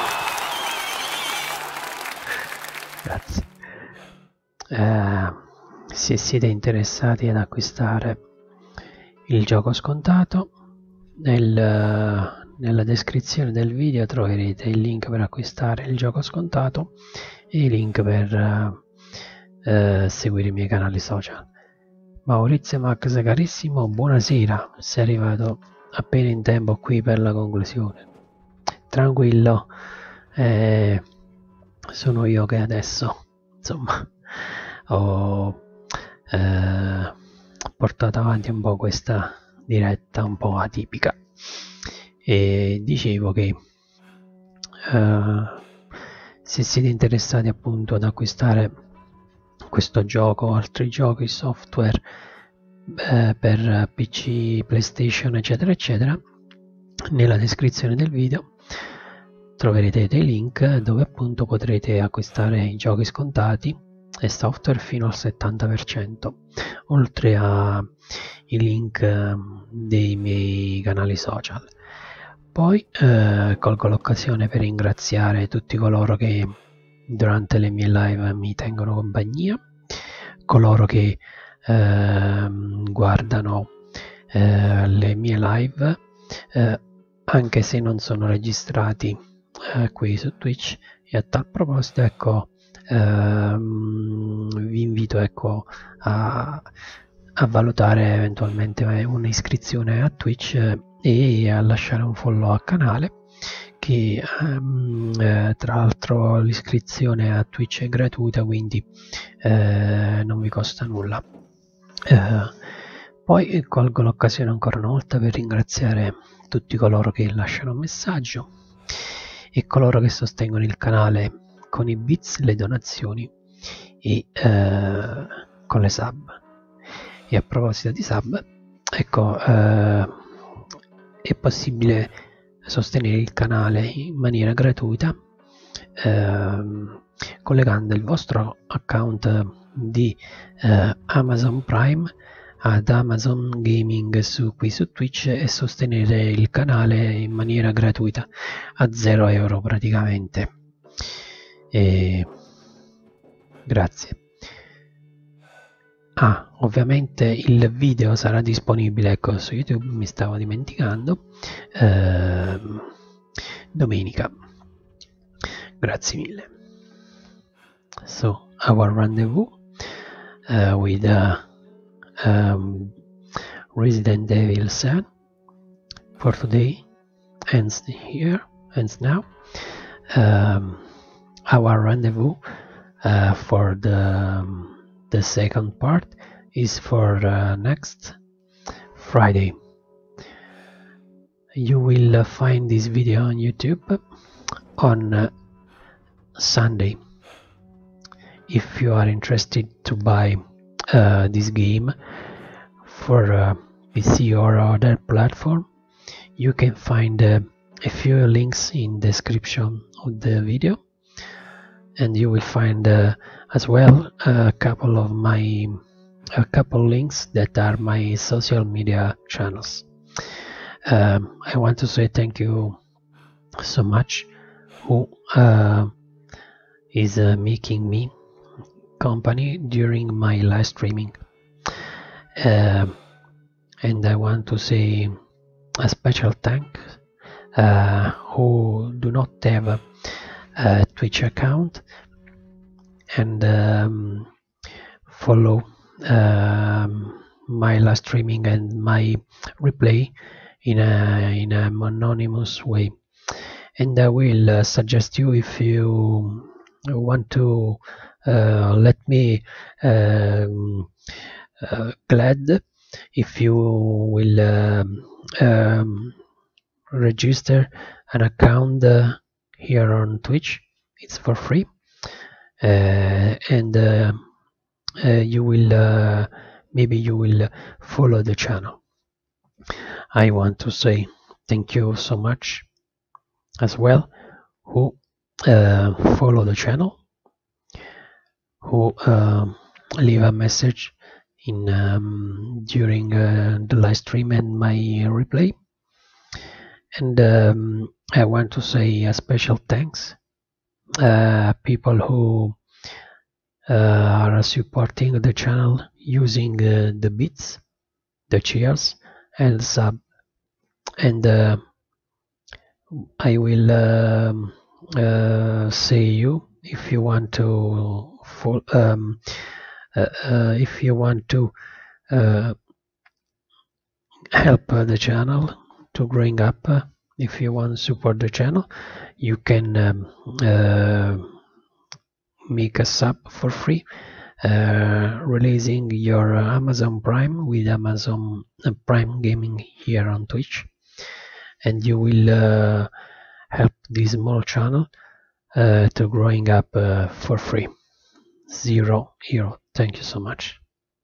Grazie. Uh, Se siete interessati ad acquistare il gioco scontato, nel, nella descrizione del video troverete il link per acquistare il gioco scontato e i link per uh, uh, seguire i miei canali social. Maurizio Max carissimo, buonasera, sei arrivato appena in tempo qui per la conclusione. Tranquillo, eh, sono io che adesso insomma ho Eh, portato avanti un po' questa diretta un po' atipica e dicevo che eh, se siete interessati appunto ad acquistare questo gioco o altri giochi, software eh, per P C, PlayStation eccetera eccetera, nella descrizione del video troverete dei link dove appunto potrete acquistare i giochi scontati e software fino al settanta per cento, oltre ai link dei miei canali social. Poi eh, colgo l'occasione per ringraziare tutti coloro che durante le mie live mi tengono compagnia, coloro che eh, guardano eh, le mie live eh, anche se non sono registrati eh, qui su Twitch. E a tal proposito, ecco, ehm, vi invito ecco a, a valutare eventualmente un'iscrizione a Twitch e a lasciare un follow al canale, che um, eh, tra l'altro l'iscrizione a Twitch è gratuita, quindi eh, non vi costa nulla. Eh, poi colgo l'occasione ancora una volta per ringraziare tutti coloro che lasciano un messaggio e coloro che sostengono il canale con i bits, le donazioni e eh, con le sub. E a proposito di sub, ecco, eh, è possibile sostenere il canale in maniera gratuita eh, collegando il vostro account di eh, Amazon Prime ad Amazon Gaming su, qui su Twitch e sostenere il canale in maniera gratuita a zero euro praticamente. E grazie. Ah, ovviamente il video sarà disponibile ecco su YouTube, mi stavo dimenticando, eh, domenica. Grazie mille. So our rendezvous uh, with uh, um, Resident Evil seven for today ends here, ends now. Um, our rendezvous uh, for the um, the second part is for uh, next Friday. You will uh, find this video on YouTube on uh, Sunday. If you are interested to buy uh, this game for uh, P C or other platform, you can find uh, a few links in the description of the video, and you will find uh, as well a couple of my a couple links that are my social media channels. um, I want to say thank you so much who uh, is uh, making me company during my live streaming, uh, and I want to say a special thank uh, who do not have a, a Twitch account and um, follow um, my live streaming and my replay in a in an anonymous way. And I will uh, suggest you, if you want to uh, let me um, uh, glad if you will um, um, register an account uh, here on Twitch. It's for free, uh, and uh, uh, you will uh, maybe you will follow the channel. I want to say thank you so much as well who uh, follow the channel, who uh, leave a message in um, during uh, the live stream and my replay. And um, I want to say a special thanks uh, people who uh, are supporting the channel using uh, the bits, the cheers and sub. And uh, I will um, uh, say you if you want to fo um, uh, uh, if you want to uh, help uh, the channel to growing up, uh, if you want to support the channel, you can um, uh, make a sub for free, uh, releasing your uh, Amazon Prime with Amazon Prime Gaming here on Twitch, and you will uh, help this small channel uh, to growing up uh, for free. Zero euro. Thank you so much.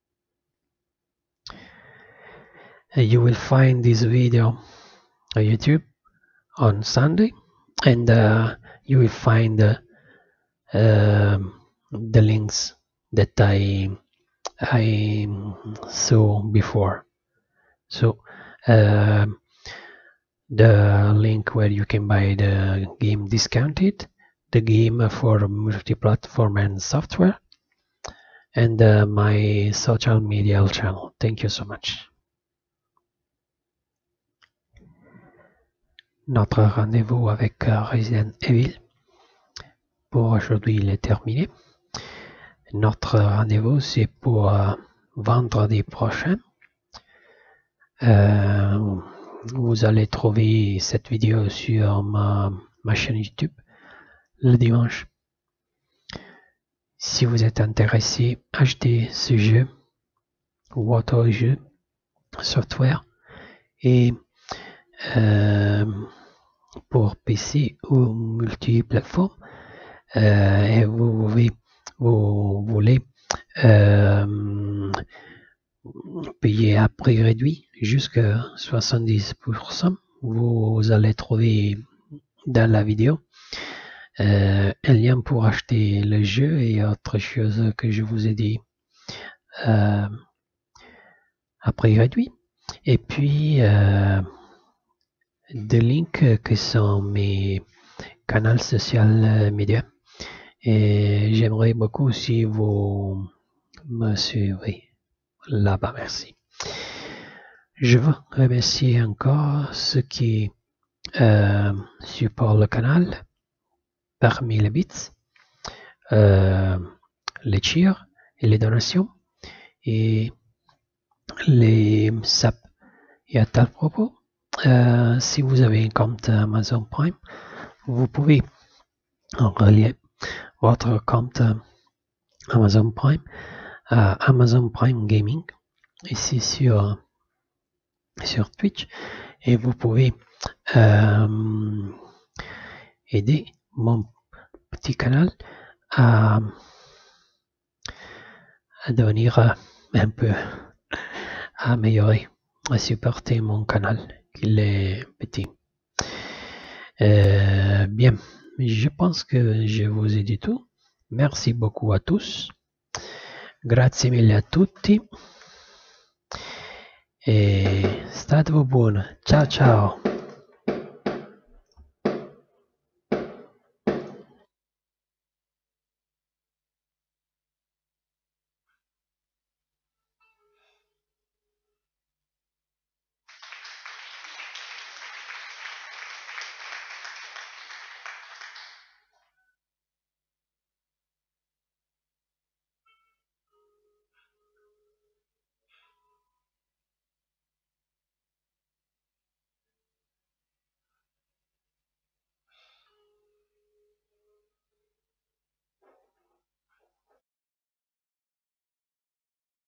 Uh, you will find this video on YouTube on Sunday, and uh, you will find uh, um, the links that I I saw before. So um, the link where you can buy the game discounted, the game for multi-platform and software, and uh, my social media channel. Thank you so much. Notre rendez-vous avec Resident Evil pour aujourd'hui il est terminé. Notre rendez-vous c'est pour euh, vendredi prochain. Euh, vous allez trouver cette vidéo sur ma, ma chaîne YouTube le dimanche. Si vous êtes intéressé, achetez ce jeu ou autre jeu, software, et euh, pour P C ou multiplateforme, euh, et vous, vous, vous voulez euh, payer à prix réduit jusqu'à soixante-dix pour cent, vous allez trouver dans la vidéo euh, un lien pour acheter le jeu et autre chose que je vous ai dit euh, à prix réduit. Et puis euh, des links qui sont mes canaux sociaux médias. Et j'aimerais beaucoup si vous me suivez là-bas. Merci. Je veux remercier encore ceux qui euh, supportent le canal parmi les bits, euh, les cheers et les donations et les saps. Et à tel propos, euh, si vous avez un compte Amazon Prime, vous pouvez relier votre compte Amazon Prime à Amazon Prime Gaming ici sur, sur Twitch, et vous pouvez euh, aider mon petit canal à, à devenir un peu à améliorer, à supporter mon canal, qu'il est petit. Euh, bien, je pense que je vous ai dit tout. Merci beaucoup à tous. Grazie mille a tutti. E state buoni. Ciao ciao.